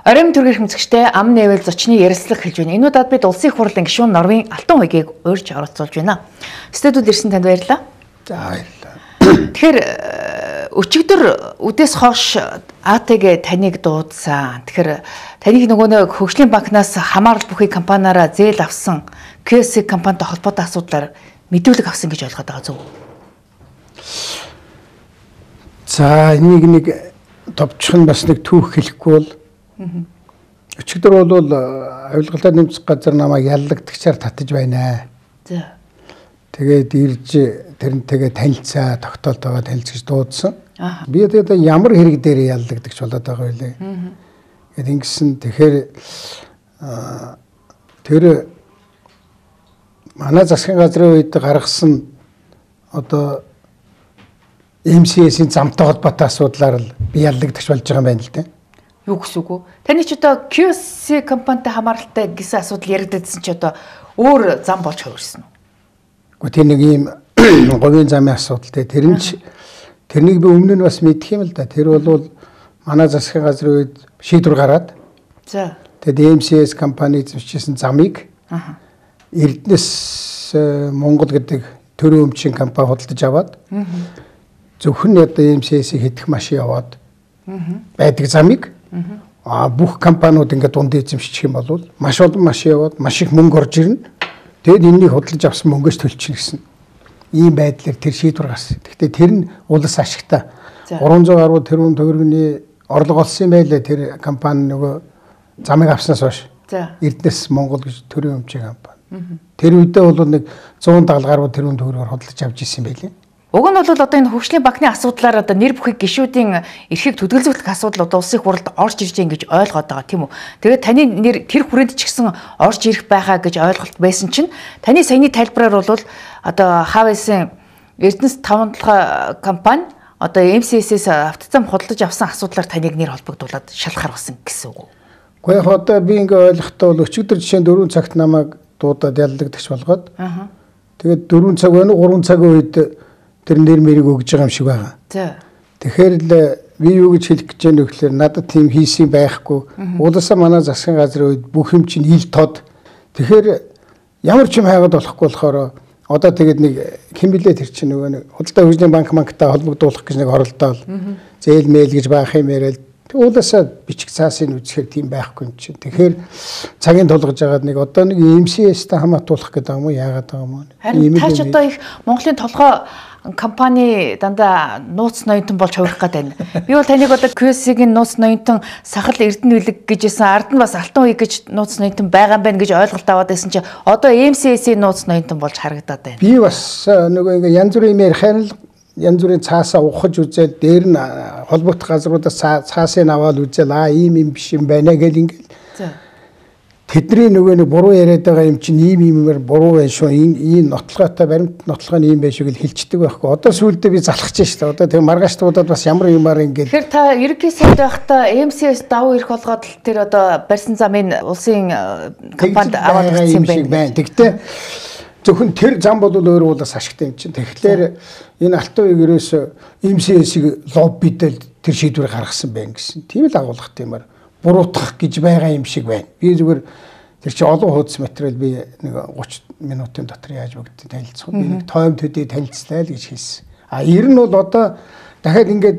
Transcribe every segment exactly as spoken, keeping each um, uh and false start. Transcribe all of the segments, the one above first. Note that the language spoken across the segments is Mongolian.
Оройн төргөр хэмцэгчтэй ам нээвэл зочны ярилцлага хэлж байна. Энэ удаад бид улсын их хурлын гишүүн Норвегийн Алтан хуйгийг урьж оролцуулж байна. Студиуд ирсэн танд баярлалаа. За баярлалаа. Тэгэхээр өчигдөр үдээс хойш А Т-г таныг дуудсан. Тэгэхээр таныг нөгөө нэг хөгжлийн банкнаас хамаарал бүхий компаниараа зээл авсан Q S C компанитай холбоотой асуудлаар мэдүүлэг авсан гэж ойлгоод байгаа зөв үү? За энийг нэг товчхон бас нэг түүх хэлэхгүй бол өчигдөр бол авилгалаа нэмэх газар намайг яллагдагчаар татаж байна. За. Тэгээд ирж тэрнтэйгээ танилцаа, тогтоолтойгоо танилцж дуудсан. Би тэгээд ямар хэрэг дээр яллагдагч болоод байгаа вэ? Гэт ингэсэн тэгэхээр тэр манай засгийн газрын үед гаргасан одоо M C S-ийн замтай холбоотой асуудлаар л би яллагдагч болж байгаа юм байна л дээ. Юу гэсэн үг вэ? Таны ч одоо Q S C компанитай хамааралтай гэсэн асуудал яригдсан ч одоо өөр зам болж хувирсан уу? Гэхдээ тэр нэг ийм говийн замын асуудал те. Тэр нь тэрнийг би өмнө нь бас мэдэх юм л да. Тэр бол манай засгийн газрын үед шийдвэр гараад. За. Тэгээд M C S компани зөвчсөн замыг Эрдэнэс Монгол гэдэг төрийн өмчийн компани худалдаж аваад зөвхөн одоо M C S-ийг хэдэх машин яваад байдаг замыг а бүх компаниуд ингээд дунд эзэмшчих юм бол маш олон машин яваад маш их мөнгө орж ирнэ. Тэгэд энэнийг худалдаж авсан мөнгөөс төлчихнэ гэсэн. Ийм байдлаар тэр шийдвэр гарсан. Гэхдээ тэр нь улс ашигтай. гурван зуун гаруй тэрбум төгрөгийн орлого олсон юм байлаа тэр компани нөгөө замыг авснаас хойш. Эрдэнэс Монгол гэж төрийн өмчийн компани. Тэр үедээ бол нэг зуун дагалл гаруй тэрбум төгрөгөөр худалдаж авч ирсэн юм байлээ. Уг нь бол одоо энэ хөгжлийн банкны асуудлаар одоо нэр бүхий гишүүдийн эрхийг төдөлзүүлэх асуудал одоо улсын хурлд орж ирж байгаа гэж ойлгоод байгаа тийм үү. Тэгээд таны нэр тэр хүрээнд ч гэсэн орж ирэх байхаа гэж ойлголт байсан чинь таны саяны тайлбараар бол одоо Хависын Эрдэнэс таван толгой компани одоо M C S-с автозам худалдаж авсан асуудлаар таныг нэр холбогдуулаад шалхаар болсон гэсэн үг үү? Гэхдээ яг одоо би ингээ ойлгохдоо бол өчигдөр жишээ нь дөрвөн цагт намайг дуудаад яллагдагч болгоод. Тэгээд дөрвөн цаг байна уу гурван цагийн үед тэр нэр мэрийг өгж байгаа юм шиг байгаа. За. Тэгэхээр л би юу гэж хэлэх гэж байна вэ гэхээр надад тийм хийсэн байхгүй. Улаасаа манай засгийн газрын үед бүх юм чинь ил тод. Тэгэхээр ямар ч юм хайгаад болохгүй болохоор одоо тэгээд нэг хэн блэ тэр чинь нөгөө нэг худалдаа хөгжлийн банк банктай холбогдуулах гэж нэг оролдоол. Зээл мэйл гэж баах юм яриад улаасаа бичих цаасын үзэхээр тийм байхгүй юм чинь. Тэгэхээр цагийн тулгаж байгаад нэг одоо нэг M C S-тэй хамаатуулах гэдэг юм уу яагаад байгаа юм бэ? Харин тааш одоо их Монголын толгой компани дандаа нууц ноёнтон болж хувирах гэдэг байна. Би бол таныг одоо Q S C-ийн нууц ноёнтон сахал Эрдэнэ билэг гэжсэн ард нь бас Алтан хуй гэж нууц ноёнтон байгаа юм байна гэж ойлголт аваад байсан чи одоо M C S-ийн нууц ноёнтон болж харагдаад байна. Би бас нөгөө ингээ янз бүрийн юм ярихаар л янз бүрийн цаасаа ухаж үзээд дээр нь холбогдох газруудаас цаасыг аваад үзэл аа ийм юм биш юм байна гэл ингээл. Тэдний нөгөө нэг буруу яриад байгаа юм чинь ийм иймээр буруу байх шүү. Энэ ийм нотлоготой баримт нотлого нь ийм байх шүү гэж хэлцдэг байхгүй. Одоо сүүлдээ би залхаж шүү. Одоо тэг маргаашдуудад бас ямар юмар ингээл. Тэгэхээр та ерөнхий сайд байхдаа M C S давуу ирэх болгоод тэр одоо барьсан замын улсын компанид аваад ирсэн юм байна. Тэгтээ зөвхөн тэр зам бол өөрөө улаас ашигтай юм чинь. Тэгэхээр энэ Алтан хуйг ерөөсө M C S-ийг лоббидэл тэр шийдвэр гаргасан байна гэсэн. Тийм л агуулгатай юмар буруутгах гэж байгаа юм шиг байна. Би зүгээр тэр чи олон хуудас материал би нэг гуч минутын дотор яаж бүгд танилцах вэ? Би нэг тойм төдий танилцлаа л гэж хэлсэн. А ер нь бол одоо дахиад ингээд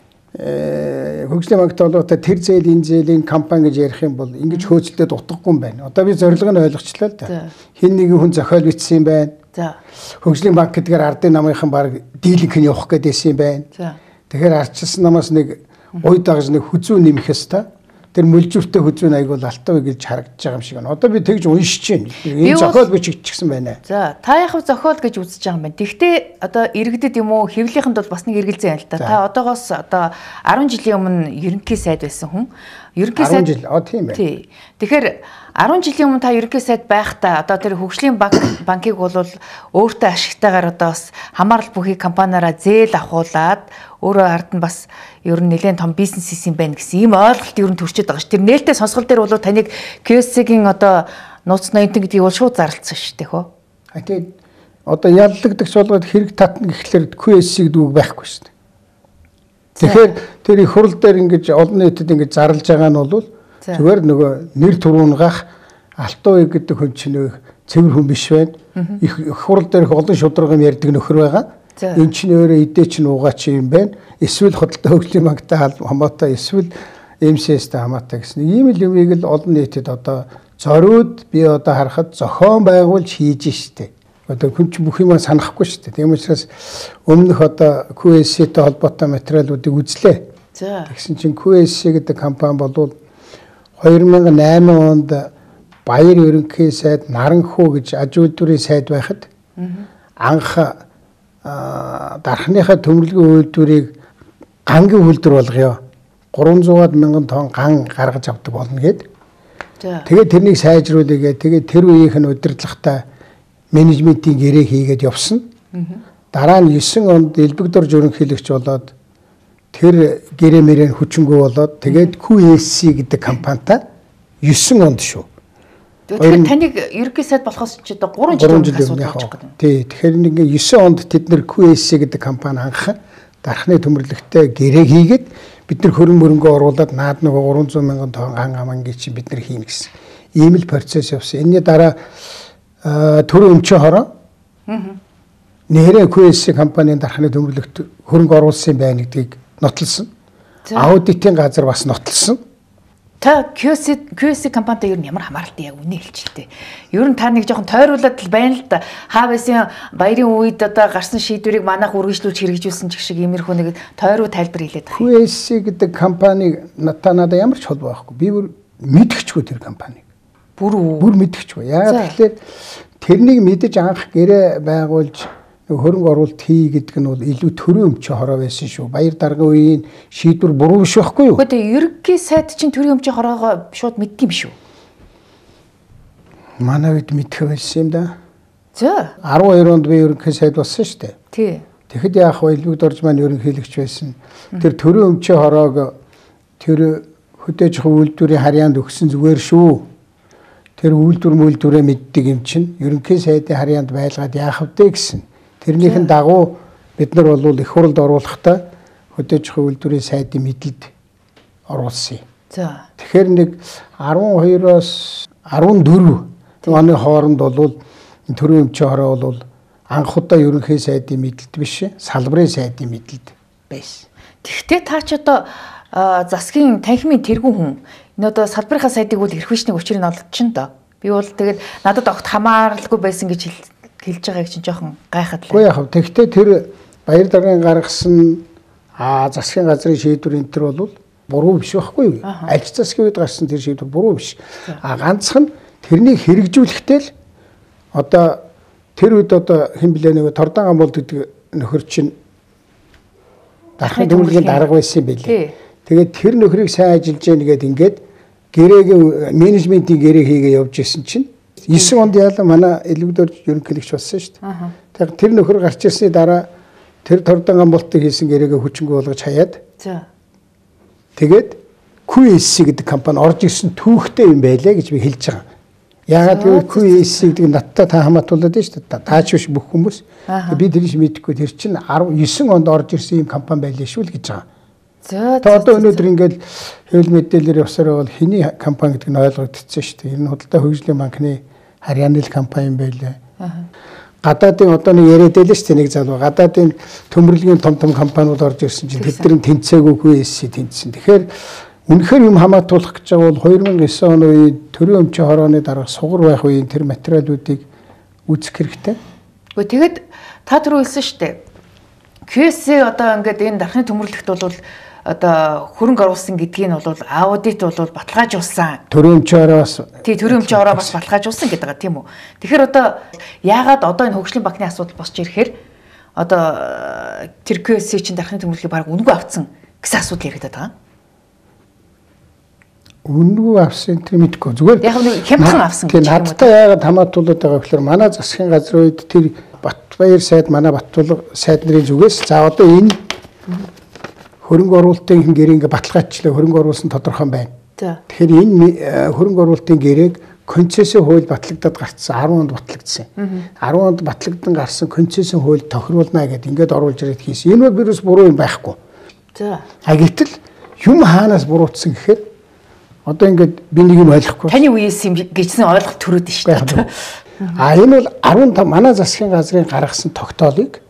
хөгжлийн банктай холбоотой тэр зээл энэ зээлийн компани гэж ярих юм бол ингэж хөөцөлдөд утгагүй юм байна. Одоо би зорилго нь ойлгочлаа л да. Хин нэгэн хүн зохиол бичсэн юм байна. За. Хөгжлийн банк гэдгээр ардын намынхан баг дийлэнх нь явах гэдээсэн юм байна. За. Тэгэхээр ардчилсан намаас нэг гой дагж нэг хүзүү нэмэх ёстой. Тэр мөлжүүртэй хүзүүн айгуул Алтан хуй гэж харагдаж байгаа юм шиг байна. Одоо би тэгж уншиж байна. Энэ зохиол бичигдчихсэн байна. За, та яг зохиол гэж үзэж байгаа юм байна. Тэгвэл одоо иргэдэд юм уу хэвлийнхэнд бол бас нэг эргэлзээ байна л да. Та одоогоос одоо арван жилийн өмнө ерөнхий сайд байсан хүн. Ерөнхий сайд арван жил. А тийм байна. Тий. Тэгэхээр арван жилийн өмнө та ерөнхий сайд байхдаа одоо тэр хөгжлийн банк банкыг бол өөртөө ашигтайгаар одоо бас хамаарал бүхий компаниараа зээл авахуулаад өөрөө ард нь бас ер нь нэлээд том бизнес хийсэн байна гэсэн ийм ойлголт ер нь төрчөөд байгаа ш. Тэр нээлттэй сонсгол дээр бол таныг Q S C-ийн одоо нууц ноёнтон гэдгийг бол шууд зарлцсан шүү дээ хөө. А тэгээд одоо яллагдагч болгоод хэрэг татна гэхлээр Q S C-г дүүг байхгүй шүү дээ. Тэгэхээр тэр их хурл дээр ингэж олон нийтэд ингэж зарлж байгаа нь бол Зүгээр нөгөө нэр туруунгах Алтан ууг гэдэг хүн чинь цэвэр хүн биш байна. Их хурал дээрх олон шударга юм ярьдаг нөхөр байгаа. Энэ чинь өөрөө идэ чинь уугаач юм байна. Эсвэл хөдөлთა хөгжлийн банктай хамаатай, эсвэл эм эс эс-тэй хамаатай гэсэн. Ийм л юмыг л олон нийтэд одоо зориуд би одоо харахад зохион байгуулж хийж штэ. Одоо хүн чинь бүх юмаа санахгүй штэ. Тийм учраас өмнөх одоо кью эс си-тэй холбоотой материалуудыг үзлээ. За. Тэгсэн чинь кью эс си гэдэг компани болвол хоёр мянган найман онд Баяр ерөнхий сайд Наранхуу гэж аж үйлдвэрийн сайд байхад анх дархныхаа төмөрлөгийн үйлдвэрийг гангийн үйлдвэр болгоё. гурван зуун мянган тонн ган гаргаж авдаг болно гэд. Тэгээд тэрнийг сайжруулъя. Тэгээд тэр үеийнх нь удирдлагатай менежментийн гэрээ хийгээд явсан. Дараа нь есөн онд Элбэгдорж ерөнхийлөгч болоод тэр гэрээ мөрийн хүчингү болоод тэгээд кью эс си гэдэг компанитай есөн онд шүү. Тэгэхээр таныг ерөнхий сайд болохоос ч одоо гурван жил асуудал болж байгаа. Тий. Тэгэхээр нэг есөн онд тэд нэр кью эс си гэдэг компани анх дархны төмөрлөгтэй гэрээ хийгээд бид нар хөрөн мөрөнгө оруулаад наад нөгөө гурван зуун мянган тонн ган амангийн чинь бид нар хийнэ гэсэн. Ийм л процесс явсан. Энэний дараа төрөө өмчөө хороо нэрээ кью эс си компанийн дархны төмөрлөгт хөрөнгө оруулсан байна гэдгийг нотолсон. Аудитын газар бас нотолсон. Та кью эс си компанитай ер нь ямар хамааралтай яг үнэ хэлчихлээ. Ер нь та нэг жоохон тойруулаад л байна л да. Хаавэсийн баярын үед одоо гарсан шийдвэрийг манайх үргэлжлүүлж хэрэгжүүлсэн ч шиг иймэрхүү нэг тойруу тайлбар хэлээд байна. кью эс си гэдэг компаниг та надад ямар ч холбоо байхгүй. Би бүр мэдчихгүй тэр компаниг. Бүр бүр мэдчихгүй. Яагаад тэгэхээр тэрнийг мэдэж анх гэрээ байгуулж хөрөнгө оруулалт хий гэдэг нь бол илүү төрийн өмчөө хороо байсан шүү. Баяр даргын үеийн шийдвэр буруу биш байхгүй юу? Гэхдээ ерөнхий сайд чинь төрийн өмчөө хороогоо шууд мэддэг юм шүү. Манай үед мэдэх байсан юм да. За. арван хоёр онд би ерөнхий сайд болсон шүү дээ. Тий. Тэгэхэд яах вэ? Элбэгдорж маань ерөнхийлөгч байсан. Тэр төрийн өмчөө хороог тэр хөдөөж үйлдвэрийн харьяанд өгсөн зүгээр шүү. Тэр үйлдвэр мүйлдвэрээ мэддэг юм чинь ерөнхий сайдын харьяанд байлгаад яах вэ гэсэн. Тэрнийхэн дагуу бид нар бол их хурлд оруулахдаа хөдөөж үйлдвэрийн сайдын мэдэлд оруулсан. За. Тэгэхээр нэг арван хоёроос арван дөрөв оны хооронд бол төрийн өмчөө хороо бол анх удаа ерөнхий сайдын мэдэлд биш, салбарын сайдын мэдэлд байсан. Тэгвэл та ч одоо засгийн танхимын тэргүүн хүн. Энэ одоо салбарынхаа сайдыг бол эрх хүчний учрыг олдчихно доо. Би бол тэгээд надад огт хамааралгүй байсан гэж хэлж байгааг чинь жоохон гайхаад л. Үгүй яах вэ? Тэгвэл тэр баяр даргын гаргасан аа засгийн газрын шийдвэр энэ төр бол буруу биш байхгүй юу? Аль ч засгийн үед гарсан тэр шийдвэр буруу биш. А ганцхан тэрнийг хэрэгжүүлэхдээ л одоо тэр үед одоо хэн блэ нэг Тордан Амболд гэдэг нөхөр чинь дархны төмөрлөгийн дарга байсан юм билээ. Тэгээд тэр нөхрийг сайн ажиллаж яах нэгэд ингээд гэрээгийн менежментийн гэрээ хийгээ явж исэн чинь есөн онд яалаа манай Элбэгдорж ерөнхийлөгч болсон шүү дээ. Тэгэхээр тэр нөхөр гарч ирсний дараа тэр Тордан Амболтыг хийсэн гэрээгээ хүчингү болгож хаяад. За. Тэгээд кью эс си гэдэг компани орж ирсэн түүхтэй юм байлаа гэж би хэлж байгаа. Яагаад гэвэл кью эс си гэдэг надтай та хамаатуулаад байна шүү дээ. Таач биш бүх хүмүүс. Би тэрийг мэдэхгүй тэр чинь есөн онд орж ирсэн юм компани байлаа шүү л гэж байгаа. За. Тэгээд одоо өнөөдөр ингээд хэвлэл мэдээлэлээр явсараа бол хэний компани гэдэг нь ойлгогдсон шүү дээ. Энэ худалдаа хөгжлийн банкны харьяаны компани юм байлаа. Гадаадын одоо нэг яриад байлаа шүү дээ нэг залуу. Гадаадын төмөрлөгийн том том компаниуд орж ирсэн чинь тэдний тэнцээгүй кью эс си тэнцсэн. Тэгэхээр үнэхээр юм хамаатуулах гэж байгаа бол хоёр мянган девять оны үеийн төрийн өмчөө хорооны дараа сугар байх үеийн тэр материалуудыг үзэх хэрэгтэй. Гэхдээ тэгэд та түрүү хэлсэн шүү дээ. кью эс си одоо ингээд энэ дархны төмөрлөгт бол одоо хөрөнгө оруулсан гэдгийг нь бол аудит бол баталгаажуулсан. Төрийн өмчөө хороо бас тий төрийн өмчөө хороо бас баталгаажуулсан гэдэг байгаа тийм үү. Тэгэхээр одоо яагаад одоо энэ хөгжлийн банкны асуудал босч ирэхээр одоо тэр кью эс си чинь дархны төмөрлөгийг баг үнэгүй авцсан гэсэн асуудал яригадаад байгаа. Үнэгүй авсан тэр мэдгүй. Зүгээр яг нэг хямдхан авсан гэж байна. Надтай яагаад хамаатуулаад байгаа гэхээр манай засгийн газрын үед тэр Батбаяр сайд манай Баттулга сайд нарын зүгээс за одоо энэ хөрөнгө оруулалтын гэрээ ингээ баталгаачлаа хөрөнгө оруулсан тодорхой байна. Тэгэхээр энэ хөрөнгө оруулалтын гэрээг концессийн хууль батлагдаад гарцсан арван онд батлагдсан. арван онд батлагдсан гарсан концессийн хууль тохируулна гэдээ ингээд оруулж ирээд хийсэн. Энэ бол вирус буруу юм байхгүй. За. А гэтэл юм хаанаас буруутсан гэхээр Одоо ингээд би нэг юм ойлгохгүй. Таны үеэс юм гэжсэн ойлголт төрөөд нь шүү дээ. А энэ бол арван таван манай засгийн газрын гаргасан тогтоолыг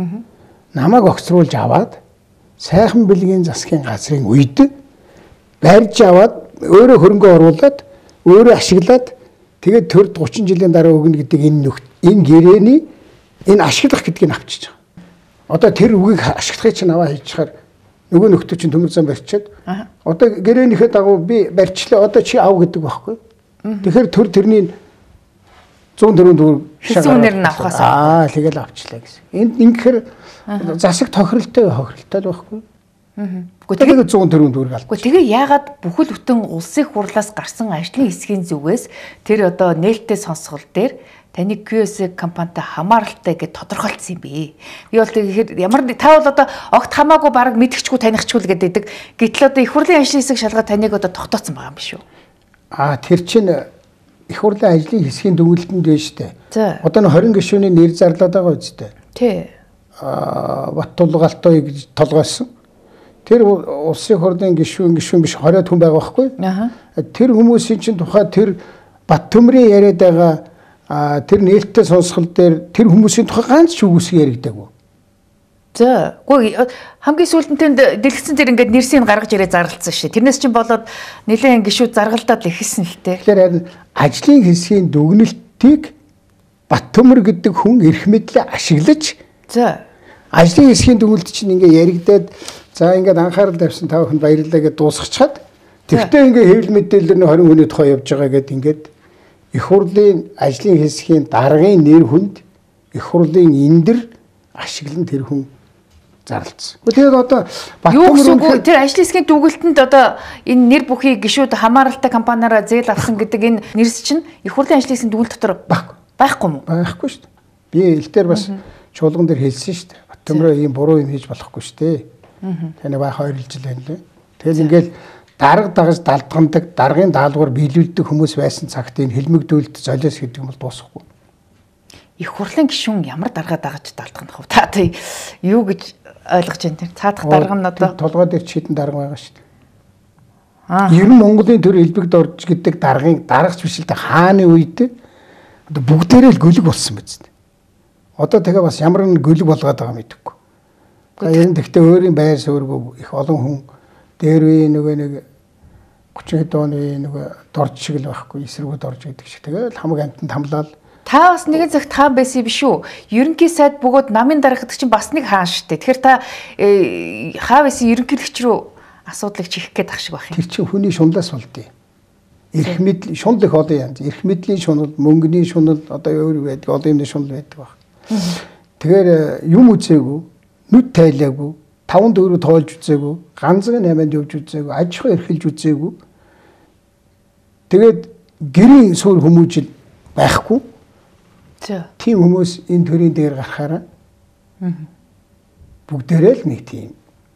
намайг огцруулж аваад сайхан бэлгийн засгийн газрын үед барьж аваад өөрөө хөрөнгө оруулаад өөрөө ашиглаад тэгээд төрд гучин жилийн дараа өгнө гэдэг энэ нөхд энэ гэрээний энэ ашиглах гэдгийг авчиж байгаа. Одоо тэр үгийг ашиглахыг чинь аваа хийчихээр нөгөө нөхдөд чинь төмөр зам барьчаад одоо гэрээнийхээ дагуу би барьчлаа одоо чи ав гэдэг байхгүй. Тэгэхээр төр тэрний зуун дөрөв төгрөг шагнаар нь авахаас аа тэгэл авчлаа гэсэн. Энд ингэхээр засаг тохиролтой хохиролтой байхгүй. Гэхдээ тэгээд зуун дөрөв төгрөг алдаа. Гэхдээ тэгээ яагаад бүхэл бүтэн улсын хурлаас гарсан ажлын хэсгийн зүгээс тэр одоо нээлттэй сонсгол дээр таны кью эс компанитай хамааралтай гэж тодорхойлцсон юм бэ. Би бол тэгэхээр ямар та бол одоо огт хамаагүй баг мэдгчгүй танихчгүй л гэдэг. Гэтэл одоо их хурлын ажлын хэсэг шалгаад таныг одоо тогтооцсон байгаа юм биш үү? Аа тэр чинь их хурлын ажлын хэсгийн дүгнэлтэнд байна шүү дээ. Одоо н хорин гишүүний нэр зарлаад байгаа үстэй. Тий. Аа Бат тулгаалтай гэж толгойсон. Тэр улсын хурлын гишүүн гишүүн биш хороод хүн байгаа байхгүй. Аа. Тэр хүмүүсийн чинь тухай тэр Бат төмрийн яриад байгаа а тэр нээлттэй сонсгол дээр тэр хүмүүсийн тухай ганц ч үгүйсэг яригдаагүй. За, үгүй хамгийн сүүлд нь тэнд дэлгэцэн дээр ингээд нэрсийг гаргаж ирээ зарлалцсан шээ. Тэрнээс чинь болоод нэлээд гişүүд заргалдаад ихсэн л тээ. Тэгэхээр харин ажлын хэсгийн дүгнэлтийг Баттөмөр гэдэг хүн эрх мэдлээ ашиглаж за ажлын хэсгийн дүгнэлт чинь ингээд яригдаад за ингээд анхаарал тавьсан тав хүнд баярлалаа гэж дуусгачаад тэгтээ ингээд хэвлэл мэдээлэл нь хорин хүний тухай явж байгаа гэдэг ингээд их хурлын ажлын хэсгийн даргын нэр хүнд их хурлын эндэр ашиглан тэр хүн зарлцсан. Тэгээд одоо Баттөмөр тэр ажлын хэсгийн дүгнэлтэнд одоо энэ нэр бүхий гишүүд хамааралтай компаниараа зээл авсан гэдэг энэ нэрс чинь их хурлын ажлын хэсгийн дүгнэлт дотор байхгүй байхгүй юм уу? Байхгүй шүү дээ. Би эл дээр бас чуулган дээр хэлсэн шүү дээ. Баттөмөр ийм буруу юм хийж болохгүй шүү дээ. Таны бай хоёр жил байна лээ. Тэгээд ингээл дарга дагаж далдгандаг, даргын даалгавар биелүүлдэг хүмүүс байсан цагт энэ хэлмэгдүүлэлт золиос гэдэг юм бол дуусахгүй. Их хурлын гишүүн ямар дарга дагаж далдгах вэ? Та тий юу гэж ойлгож байна тэр? Цаадах дарга нь одоо толгой дээр ч хитэн дарга байгаа шүү дээ. Аа. Ер нь Монголын төр элбэгд орж гэдэг даргын даргач биш л дээ хааны үед одоо бүгдээрээ л гөлөг болсон биз дээ. Одоо тэгээ бас ямар нэг гөлөг болгоод байгаа мэдэхгүй. Энэ тэгтээ өөрийн байр суурьгүй их олон хүн дээр үе нөгөө нэг гучин хэд оны нөгөө дорж шиг л байхгүй эсрэгүүд орж идэг шиг тэгэл хамаг амтанд хамлаад та бас нэгэн цагт хаан байсан биш үү? Ерөнхий сайд бөгөөд намын дарга гэдэг чинь бас нэг хаан шүү дээ. Тэгэхээр та хаа байсан ерөнхийлөгч рүү асуудлыг чихэх гээд ах шиг байх юм. Тэр чинь хүний шунлаас болдё. Эрх мэдл шунл их олон янз. Эрх мэдлийн шунал, мөнгөний шунал одоо өөр байдаг, олон юмны шунал байдаг баг. Тэгэхээр юм үзээгүй, нүд тайлаагүй, таван дөрөв тоолж үзээгүй, ганцхан найманд явж үзээгүй, аж ахуй эрхэлж үзээгүй. Тэгээд гэрийн суурь хүмүүжил байхгүй. Тийм хүмүүс энэ төрийн дээр гарахаараа бүгдээрээ л нэг тийм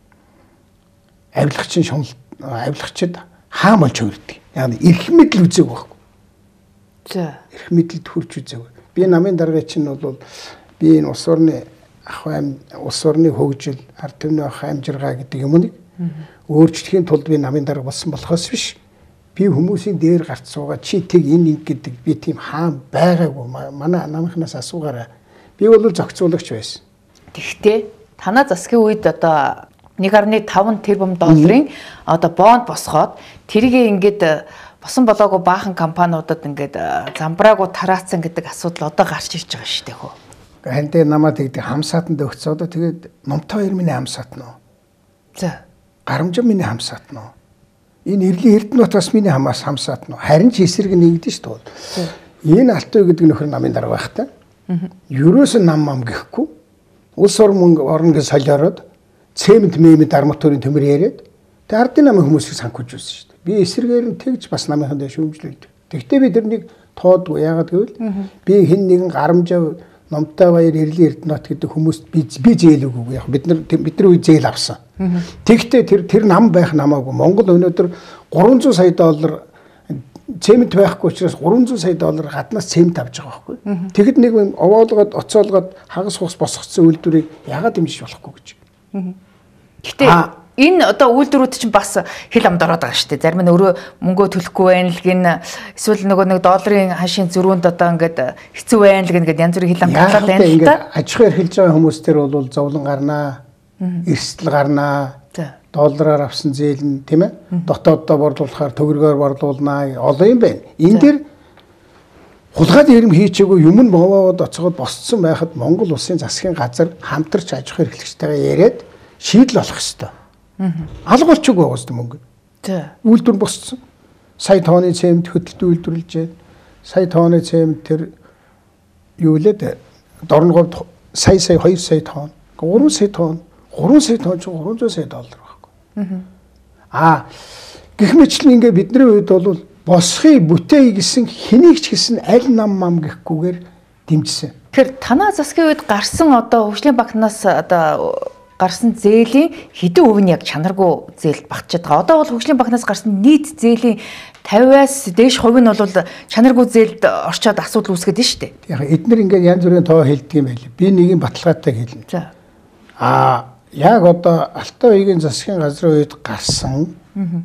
авилгачин шунал авилгачид хаан болж хөрдөг. Яг эрх мэдэл үзээг байхгүй. За эрх мэдэлд хүрч үзээг. Би намын дарга чинь бол би энэ улс орны ах аим улс орны хөгжил, ард түмний ах амжиргаа гэдэг юмыг өөрчлөхийн тулд би намын дарга болсон болохоос биш. Би хүмүүсийн дээр гарч суугаад чи тэг энэ ингэ гэдэг би тийм хаан байгаагүй. Манай намынхнаас асуугаарай. Би бол зохицуулагч байсан. Тэгтээ танаа засгийн үед одоо нэг гаруй таван тэрбум долларын одоо бонд босгоод тэрийг ингээд босон болоогүй баахан компаниудад ингээд замбраагүй тараацсан гэдэг асуудал одоо гарч ирж байгаа шүү дээ хөө. Хантай намаа тэгдэг хамсаатанд өгцөө одоо тэгээд номтой хоёр миний хамсаатна уу. За гарамжаа миний хамсаатна уу. Энэ Эрлийн Эрдэнэт бас миний хамаас хамсаатна уу. Харин ч эсрэг нэгдэж шүү дээ. Энэ Алтай гэдэг нөхөр намын дарга байхтай. Ерөөс нь нам мам гэхгүй. Улс орн орн гэж солиороод цемент мемэд арматурын төмөр яриад тэг ардын намын хүмүүсийг санхүүж үзсэн шүү дээ. Би эсрэгээр нь тэгж бас намынхан дээр шүүмжлүүлдэг. Тэгтээ би тэрнийг тоодгүй яагаад гэвэл би хэн нэгэн гарамжаа номтой баяр Эрлийн Эрдэнэт гэдэг хүмүүст би би зээлгүй яг бид нар бид нар үе зээл авсан. Тэгтээ тэр тэр нам байх намаагүй Монгол өнөөдөр гурван зуун сая доллар цемент байхгүй учраас гурван зуун сая доллар гаднаас цемент авч байгаа байхгүй. Тэгэхэд нэг овоолгоод оцоолгоод хагас хус босгоцсон үйлдвэрийг яагаад дэмжиж болохгүй гэж. Гэтэ Энэ одоо үйлдвэрүүд чинь бас хэл амд ороод байгаа шүү дээ. Зарим нь өөрөө мөнгөө төлөхгүй байна л гин эсвэл нөгөө нэг долларын хашийн зөрүүнд одоо ингээд хэцүү байна л гин ингээд янз бүрийн хэл амд болоод байна л да. Аж ахуй эрхэлж байгаа хүмүүс төр бол зовлон гарнаа, эрсдэл гарнаа, доллараар авсан зээл нь тийм ээ дотооддоо борлуулахаар төгрөгөөр борлуулнаа олон юм байна. Энэ дэр хулгай дэрэм хийчихгүй юм нь бовоод оцгоод босцсон байхад Монгол улсын засгийн газар хамтарч аж ахуй эрхлэгчтэйгээ яриад шийдэл олох ёстой. Алга болчихгүй байгаа юм мөнгө. Тий. Үйлдвэр босцсон. Сая тонны цемент хөдөлтөд үйлдвэрлэжээ. Сая тонны цемент тэр юу лээд дорногод сая сая хоёр сая тонн. гурван сая тонн. гурван сая тонн ч гурван зуун сая доллар байхгүй. Аа гэх мэтлэн ингээ бидний үед бол босхий бүтээе гэсэн хэнийг ч гэсэн аль нам мам гэхгүйгээр дэмжсэн. Тэгэхээр танаа засгийн үед гарсан одоо хөгжлийн банкнаас одоо гарсан зээлийн хэдэн өв нь яг чанаргүй зээлд багтчихад байгаа. Одоо бол хөгжлийн банкнаас гарсан нийт зээлийн тавиас дээш хувь нь бол чанаргүй зээлд орчоод асуудал үүсгээд байна шүү дээ. Яг эдгээр ингээд янз бүрийн тоо хэлдэг юм байли. Би нэг юм баталгаатай хэлнэ. За. Аа яг одоо Алтай уягийн засгийн газрын үед гарсан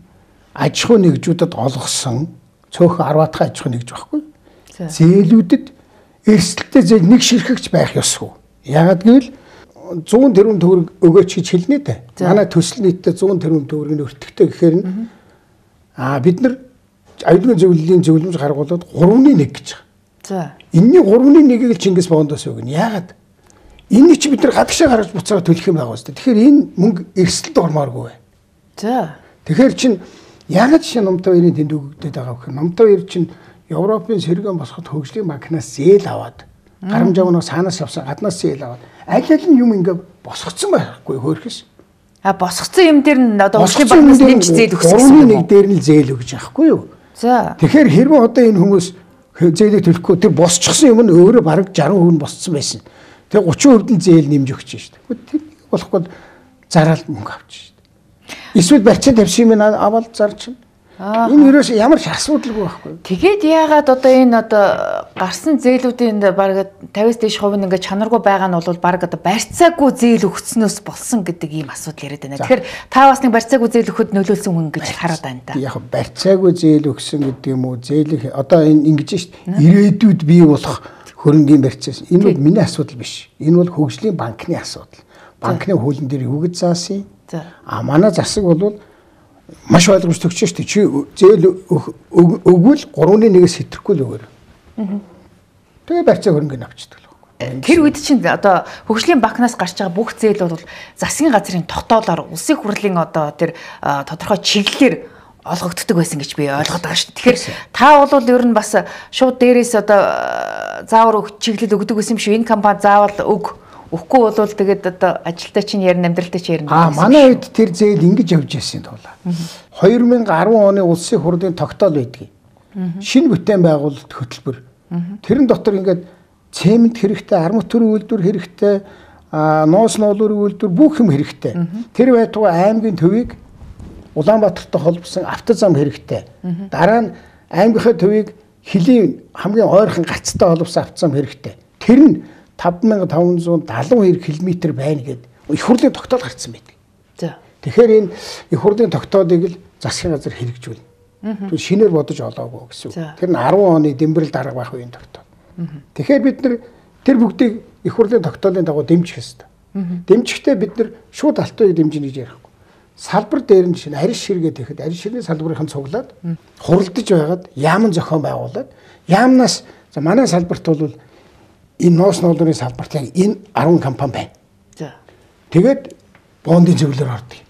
аж ахуй нэгжүүдэд олгосон цөөхөн арваатхан аж ахуй нэгж байхгүй. Зээлүүдэд эрсдэлтэй зээл нэг ширхэгч байх ёсгүй. Ягаад гэвэл зуун тэрбум төгрөг өгөөч гэж хэлнэ дээ. Манай төсөл нийтдээ зуун тэрбум төгрөгийн өртөгтэй гэхээр нь аа бид нар аюулгүй зөвлөлийн зөвлөмж гаргуулад гурван нэг гэж байгаа. За. Энэний гурван нэгийг л Чингис Бондоос өгнө. Ягаад? Энэ чи бид нар гадагшаа гаргаж буцаага төлөх юм байгаа үстэй. Тэгэхээр энэ мөнгө эрсдэлд ормооргүй бай. За. Тэгэхээр чин ягаад чи Номтой хоёрын тэнд өгөгдөд байгаа вэ гэхээр Номтой хоёр чин Европын сэргэн босоход хөгжлийн банкнаас зээл аваад гарамж авнаас хаанаас авсан гаднаас зээл аваад аль аль нь юм ингээ босгоцсон байхгүй хөөрхөс. А босгоцсон юм дээр нь одоо хөгжлийн банкнаас нэмж зээл өгсөн гэсэн юм. Нэг дээр нь зээл өгж байхгүй юу? За. Тэгэхээр хэрвээ одоо энэ хүмүүс зээлийг төлөхгүй тэр босчихсон юм нь өөрөө бараг жаргал хүн босцсон байсан. Тэгээ гучин хувьд нь зээл нэмж өгч шүү дээ. Тэр болохгүй зараал мөнгө авч шүү дээ. Эсвэл барьцаан тавьсан юм аваад зарч. Энэ ерөөс ямар ч асуудалгүй байхгүй. Тэгээд яагаад одоо энэ одоо гарсан зээлүүдийн баг тавиас дээш хувь нь ингээ чанаргүй байгаа нь бол баг одоо барьцаагүй зээл өгснөөс болсон гэдэг ийм асуудал яриад байна. Тэгэхээр та бас нэг барьцаагүй зээл өгөхөд нөлөөлсөн хүн гэж хараад байна та. Яг барьцаагүй зээл өгсөн гэдэг юм уу? Зээлийг одоо энэ ингэж шүү дээ. Ирээдүйд бий болох хөрөнгийн барьцаас. Энэ бол миний асуудал биш. Энэ бол хөгжлийн банкны асуудал. Банкны хуулийн дээр юу гэж заасан? А манай засаг бол маш ойлгомж төгсөж шүү дээ. Чи зээл өгвөл гурван нэгээс хэтрэхгүй л өгөөр. Тэгээ барьцаа хөрөнгөний авчдаг л байхгүй. Тэр үед чинь одоо хөгжлийн банкнаас гарч байгаа бүх зээл бол засгийн газрын тогтоолоор улсын хурлын одоо тэр тодорхой чиглэлээр олгогддог байсан гэж би ойлгоод байгаа шүү. Тэгэхээр та бол ер нь бас шууд дээрээс одоо заавар чиглэл өгдөг гэсэн юм шүү. Энэ компани заавал өг Үхгүй бол тэгээд одоо ажилтаа чинь ярина, амьдралтай чинь ярина. Аа манай үед тэр зээл ингэж явж байсан тулаа. хоёр мянга арван оны улсын хурлын тогтоол байдгийг. Шинэ бүтээн байгуулалт хөтөлбөр. Тэрэн дотор ингээд цемент хэрэгтэй, арматурын үйлдвэр хэрэгтэй, ноос ноолуурын үйлдвэр бүх юм хэрэгтэй. Тэр байтугай аймгийн төвийг Улаанбаатартай холбосон автозам хэрэгтэй. Дараа нь аймгийнхаа төвийг хөлийн хамгийн ойрхон гацтай холбосон автозам хэрэгтэй. Тэр нь тавд мянга таван зуун дагалан хоёр километр байна гэд их хурлын тогтоол гарцсан байдаг. За. Тэгэхээр энэ их хурлын тогтоолыг л засгийн газар хэрэгжүүлнэ. Түн шинээр бодож олоогүй гэсэн үг. Тэр нь арван оны Дэмбэрэл дарга байх үеийн тогтоол. Тэгэхээр бид нар тэр бүгдийг их хурлын тогтоолын дагуу дэмжих ёстой. Дэмжихдээ бид нар шууд Алтай уяг дэмжинэ гэж ярихгүй. Салбар дээр нь чинь арьс ширгээ тэгэхэд арьс ширгээ салбарынхан цуглаад хуралдаж байгаад яамн зохион байгуулад яамнаас за манай салбарт бол энэ ноос ноолуурын салбарт яг энэ арван компани байна. За. Тэгээд бондын зөвлөлөөр ордог.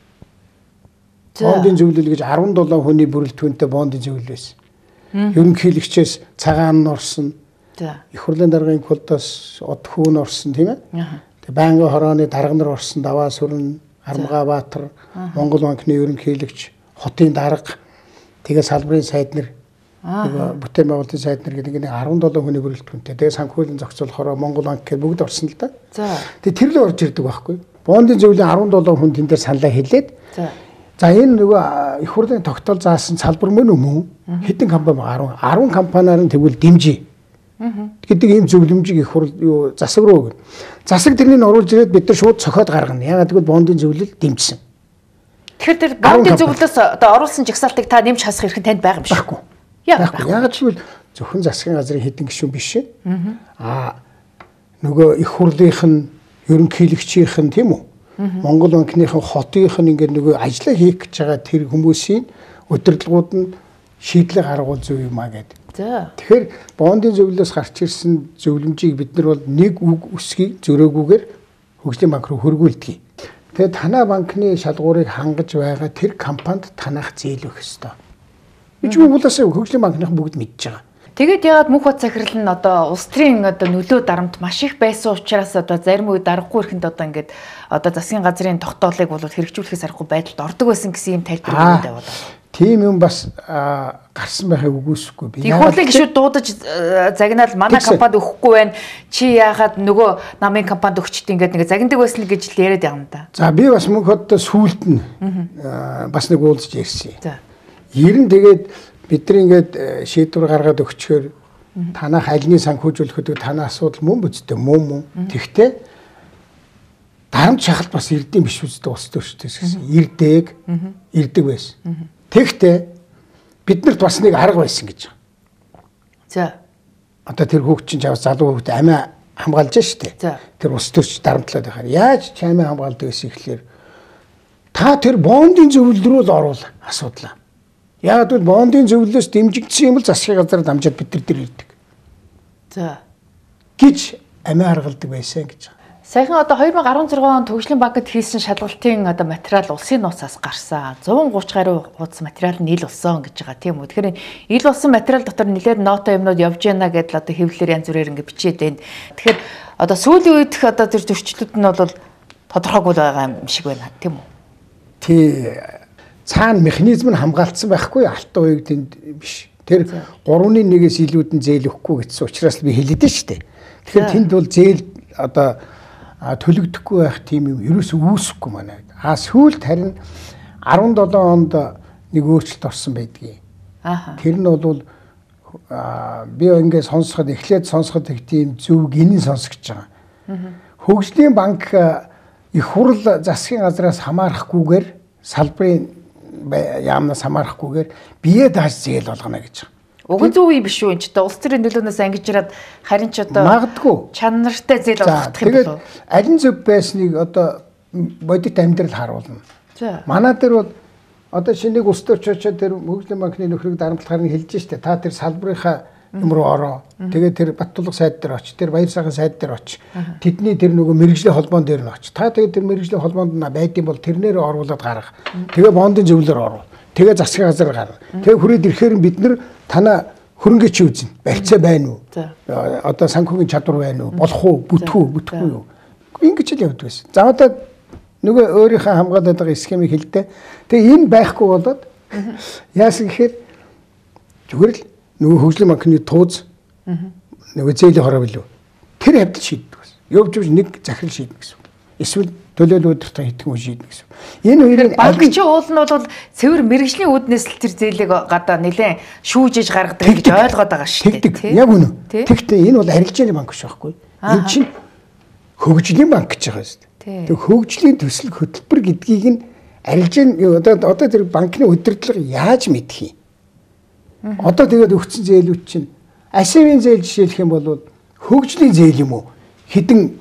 Бондын зөвлөл гэж арван дулаан хүний бүрэлдэхүүнтэй бондын зөвлөл байсан. Ерөнхийлөгчөөс цагаан нь орсон. За. Их хурлын даргын кодоос од хүүн орсон тийм ээ. Тэгээд байнгын хорооны дарга нар орсон даваа сүрэн, Армгаабаатар, Монгол банкны ерөнхийлөгч, хотын дарга, тэгээд салбарын сайд нар бүтээн байгуулалтын сайд нар гэдэг нэг арван долоо хүний бүрэлдэхүүнтэй. Тэгээ санхүүлийн зохицуулахаараа Монгол банк гэх бүгд орсон л да. За. Тэгээ тэр л орж ирдэг байхгүй. Бондын зөвлөлийн арван долоо хүн тэн дээр саналаа хэлээд. За. За энэ нөгөө их хурлын тогтоол заасан салбар мөн үү? Хэдэн компани байгаа? арван компаниар нь тэгвэл дэмжиж. гэдэг ийм зөвлөмжийг их хурл юу засаг руу өгнө. Засаг тэрнийг оруулж ирээд бид нар шууд цохоод гаргана. Ягаад гэвэл бондын зөвлөл дэмжсэн. Тэгэхээр тэр бондын зөвлөлөөс одоо оруулсан жагсаалтыг та нэмж хасах эрх танд байгаа юм шиг. Баггүй. Яагаад гэвэл зөвхөн засгийн газрын хэдэн гишүүн биш ээ. Аа нөгөө их хурлынх нь ерөнхийлөгчийнх нь тийм үү? Монгол банкныхан хотынх нь ингээд нөгөө ажиллаа хийх гэж байгаа тэр хүмүүсийн удирдлагууд нь шийдлээ гаргуул зөв юм аа гэдэг. Тэгэхээр бондын зөвлөлөөс гарч ирсэн зөвлөмжийг бид нар бол нэг үг өсгийг зөрөөгүйгээр хөгжлийн банк руу хөргүүлдэг. Тэгээд танай банкны шалгуурыг хангаж байгаа тэр компанид танах зээл өгөх ёстой. Энд чинь угаасаа хөгжлийн банкных бүгд мэдж байгаа. Тэгээд яагаад мөнх бат захирал нь одоо улс төрийн одоо нөлөө дарамт маш их байсан учраас одоо зарим үед даргагүй ихэнд одоо ингээд одоо засгийн газрын тогтоолыг бол хэрэгжүүлэхээс аргагүй байдалд ордог байсан гэсэн юм тайлбар өгөөд яваад байна. Тийм юм бас гарсан байхыг үгүйсэхгүй би. Тэгвэл гişүүд дуудаж загнаал манай компанид өгөхгүй байна. Чи яагаад нөгөө намын компанид өгчт ингээд нэг загнадаг байсан гэж л яриад байгаа юм да. За би бас мөнх хотод сүүлд нь бас нэг уулзж ярьсан. За. Ер нь тэгээд бид нар ингээд шийдвэр гаргаад өгчөөр танах альны санхүүжүүлэхэд танаа асуудал мөн бүцтэй мөн мөн. Тэгтээ дарамт шахалт бас ирдэм биш үстэй ус төрчтэйс гэсэн. Ирдэг, ирдэг байсан. Тэгтээ биднэрт бас нэг арга байсан гэж. За. Одоо тэр хүүхд чинь чавс залуу хүүхд амиа хамгаалж штэ. Тэр ус төрч дарамтлаад байхаар яаж ч амиа хамгаалдаг гэсэн ихлээр та тэр бондын зөвлөл рүү л оруул асуудлаа. Яг л бондын зөвлөлөөс дэмжигдсэн юм л засгийн газар дамжаад бид нар дээр ирдэг. За. гэж амиа харгалдаг байсан гэж. Саяхан одоо две тысячи десять онд Хөгжлийн банкд хийсэн шалгалтын одоо материал улсын нууцаас гарсан. one thirty гаруй хуудас материал нь ил болсон гэж байгаа тийм үү. Тэгэхээр ил болсон материал дотор нэлээд ноото юмнууд явж байна гэдэл одоо хэвлэлээр янз бүрээр ингэ бичээд байна. Тэгэхээр одоо сүүлийн үед одоо тэр зөрчлүүд нь бол тодорхойгүй байгаа юм шиг байна тийм үү. Тий цаана механизм нь хамгаалцсан байхгүй алтан уягд энд биш. Тэр гурвны нэгээс илүүд нь зээл өгөхгүй гэсэн учраас би хэлээд шүү дээ. Тэгэхээр тэнд бол зээл одоо төлөгдөхгүй байх тийм юм ерөөсөө үүсэхгүй манай. А сүүлд харин seventeen онд нэг өөрчлөлт орсон байдгийг. Аа. Тэр нь бол би ингээд сонсоход эхлээд сонсоход их тийм зөв гинэн сонсогч байгаа. Хөгжлийн банк их хурл засгийн газраас хамаарахгүйгээр салбарын яамнаас хамаарахгүйгээр бие дааж зээл болгоно гэж байгаа. Уг нь зөв юм биш үү? Энд ч одоо улс төрийн нөлөөнөөс ангиж ирээд харин ч одоо магадгүй чанартай зээл олгох юм болов. Алин зөв байсныг одоо бодит амьдрал харуулна. За. Манай дээр бол одоо шинийг улс төрч очоод тэр Хөгжлийн банкны нөхрийг дарамтлахаар нь хэлж штэ. Та тэр салбарынхаа юм руу ороо. Тэгээд тэр Баттулга сайд дээр оч, тэр Баяр сайхан сайд дээр оч. Тэдний тэр нөгөө мэрэгжлийн холбоон дээр нь оч. Та тэгээд тэр мэрэгжлийн холбоонд нь байдсан бол тэрнээр оруулаад гарах. Тэгээ бондын зөвлөөр ороо. Тэгээ засгийн газар гарна. Тэгээ хүрээд ирэхээр бид нар танаа хөрөнгө чи үзнэ. Барьцаа байна уу? Одоо санхүүгийн чадвар байна уу? Болох уу? Бүтгүү, бүтггүй юу? Ингэж л явдаг байсан. За одоо нөгөө өөрийнхөө хамгаалаад байгаа схемийг хэлдэ. Тэгээ энэ байхгүй болоод яасан гэхээр зүгээр л нөгөө Хөгжлийн банкны тууз нөгөө зээлийн хороо билүү. Тэр хавьд шийддэг байсан. Явж явж нэг захирал шийднэ гэсэн. Эсвэл төлөөлөл өдөртөө хитгэн шийднэ гэсэн. Энэ хоёрын банкчийн уул нь бол цэвэр мэрэгжлийн үүднээс л тэр зээлийг гадаа нэлээд шүүжиж гаргадаг гэж ойлгоод байгаа шүү дээ. Яг үнэ. Тэгтээ энэ бол арилжааны банк биш байхгүй. Энэ чинь хөгжлийн банк гэж байгаа шүү дээ. Тэг хөгжлийн төсөл хөтөлбөр гэдгийг нь арилжааны одоо одоо тэр банкны удирдлага яаж мэдхий? Одоо тэгээд өгсөн зээлүүд чинь ашигын зээл жишээлх юм бол хөгжлийн зээл юм уу? Хэдэн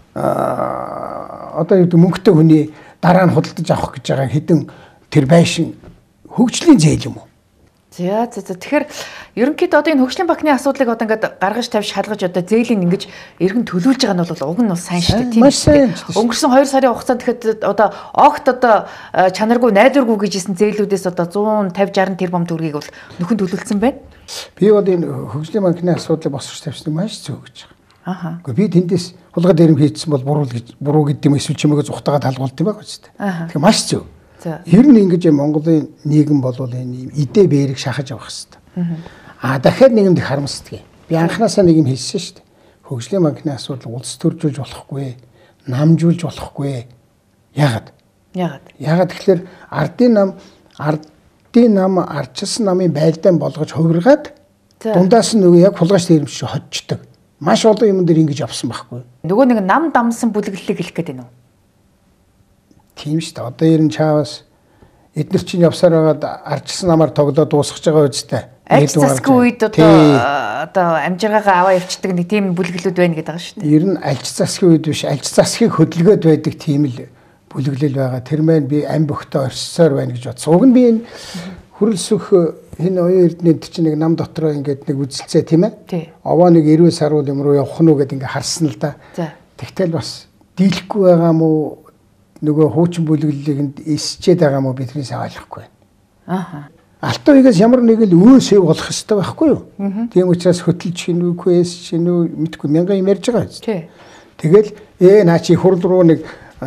одоо юу гэдэг мөнгөтэй хүний дараа нь худалдаж авах гэж байгаа хэдэн тэр байшин хөгжлийн зээл юм уу? За за за тэгэхээр ерөнхийдөө одоо энэ Хөгжлийн банкны асуудлыг одоо ингээд гаргаж тавьж шалгаж одоо зээлийн ингэж эргэн төлүүлж байгаа нь бол уг нь бол сайн шүү дээ тийм үү? Өнгөрсөн two сарын хугацаанд тэгэхэд одоо огт одоо чанаргүй найдваргүй гэжсэн зээлүүдээс одоо one fifty sixty тэрбум төгрөгийг бол нөхөн төлүүлсэн байна. Би бол энэ Хөгжлийн банкны асуудлыг босгож тавьсныг маш зөв гэж байгаа. Аха. Гэхдээ би тэндээс хулгай дээрм хийцсэн бол буруу гэж буруу гэдэг юм эсвэл чимээгөө зүхтагаа талгуулт юм байгаа ч тийм. Тэгэхээр маш зөв. Ер нь ингэж Монголын нийгэм бол энэ идэ бээрийг шахаж авах хэрэгтэй. Аа дахиад нэг юм их харамсдаг. Би анханасаа нэг юм хэлсэн шүү дээ. Хөгжлийн банкны асуудал улс төржүүлж болохгүй, намжуулж болохгүй. Яагаад? Яагаад? Яагаад тэгэхээр ардын нам ардын нам арчилсан намын байлдаан болгож хувиргаад дундаас нь нөгөө яг хулгайч дээрм шиг хоцдог. Маш олон юм дээр ингэж авсан байхгүй. Нөгөө нэг нам дамсан бүлэглэлийг хэлэх гээд байна уу? Тийм шүү дээ. Одоо ер нь чаавас эдгээр чинь явсаар байгаад арчсан намаар тоглоод дуусгаж байгаа үстэй. Ажил засгийн үед одоо одоо амжиргаагаа аваа явчихдаг нэг тийм бүлэглүүд байна гэдэг байгаа шүү дээ. Ер нь ажил засгийн үед биш, ажил засгийг хөдөлгөөд байдаг тийм л бүлэглэл байгаа. Тэр маань би ам бөхтөө орсоор байна гэж бодсон. Уг нь би энэ хөрөлсөх энэ оюун эрдэнэт чинь нэг нам дотроо ингээд нэг үзэлцээ тийм ээ. Овоо нэг эрүүл саруул юм руу явах нь уу гэдээ ингээд харсан л да. Тэгтэл бас дийлэхгүй байгаа мó нөгөө хуучин бүлэглэлийг эсчээд байгаа мó биднээс ойлгохгүй байна. Ааха. Алтан уягаас ямар нэг л өөсөө болох хэрэгтэй байхгүй юу? Тийм учраас хөтөлж хинүүгүй эс шинүү мэдгүй мянган юм ярьж байгаа биз. Тэгэл ээ наа чи хурл руу нэг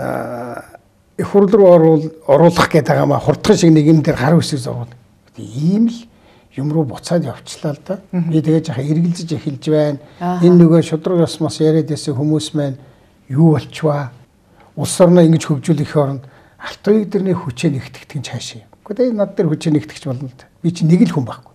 их хурл руу оруул оруулах гэдэг байгаа маа хурдхан шиг нэг юм дээр гар үсэг зовол. Ийм л юм руу буцаад явчлаа л да. Би тэгээ жаахан эргэлзэж эхэлж байна. Энэ нөгөө шудраг ёс мос яриад байсан хүмүүс маань юу болчваа? Улс орноо ингэж хөгжүүлэх оронд алтан уяг дэрний хүчээ нэгтгэдэг нь цаашаа. Гэхдээ над дээр хүчээ нэгтгэж болно л да. Би чи нэг л хүн байхгүй.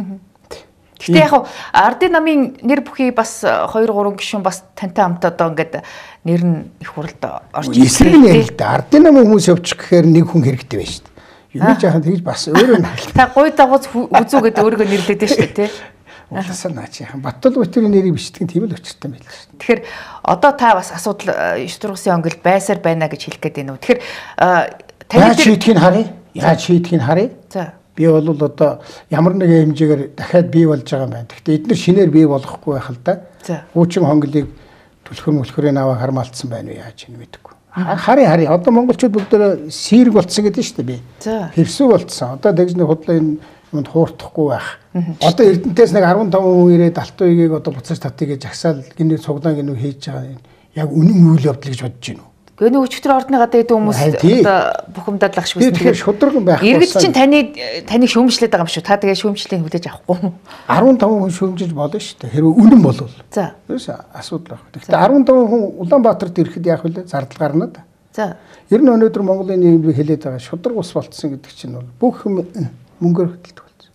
Гэхдээ яг ардын намын нэр бүхий бас хоёр гурван гишүүн бас тантай хамт одоо ингээд нэр нь их хуралд орж ирсэн. Эсрэг нь ярил та. Ардын намын хүмүүс явчих гэхээр нэг хүн хэрэгтэй байна шүү дээ. Юу жаахан тэгж бас өөрөө та гой дагууз үзүү гэдэг өөрийгөө нэрлэдэг шүү дээ тий. Улсаа наач яхан Баттал Батөрийн нэрийг бичдэг нь тийм л учиртай байл шүү дээ. Тэгэхээр одоо та бас асуудал Ертөнцийн онгил байсаар байна гэж хэлэх гээд байна уу. Тэгэхээр таны шийдгийг харъя. Яаж шийдгийг харъя. За. Би бол одоо ямар нэгэн хэмжээгээр дахиад бий болж байгаа юм байна. Гэхдээ эдгээр шинээр бий болохгүй байх л да. Хуучин хонглыг түлхэр мөлхөрийн аваа хармаалтсан байна уу яаж юм мэдэхгүй. Харъя харъя. Одоо монголчууд бүгдөө сэрэг болцсон гэдэг нь шүү дээ би. Хэрсүү болцсон. Одоо тэгж нэг худлаа энэ юмд хуурдахгүй байх. Одоо Эрдэнтээс нэг арван таван хүн ирээд алтан уягийг одоо буцаж татъя гэж агсаал гинэ цуглаан гинэ хийж байгаа юм. Яг үнэн үйл явдал гэж бодож байна уу? Гэнэ өчтөр ордны гадаа идэв хүмүүс одоо бухимдаад лах шүү дээ. Тэгэхээр шудраг байх. Иргэд чинь таны таныг шүүмжлээд байгаа юм шүү. Та тэгээ шүүмжлэлийг хүлээж авахгүй юм. арван таван хүн шүүмжилж болно шүү дээ. Хэрвээ үнэн болвол. За. Юус асуудал байна. Гэхдээ арван таван хүн Улаанбаатарт ирэхэд яах вэ? Зардал гарна да. За. Ер нь өнөөдөр Монголын нийгэмд хэлээд байгаа шудраг ус болцсон гэдэг чинь бол бүх юм мөнгөөр хөдөлдөг болсон.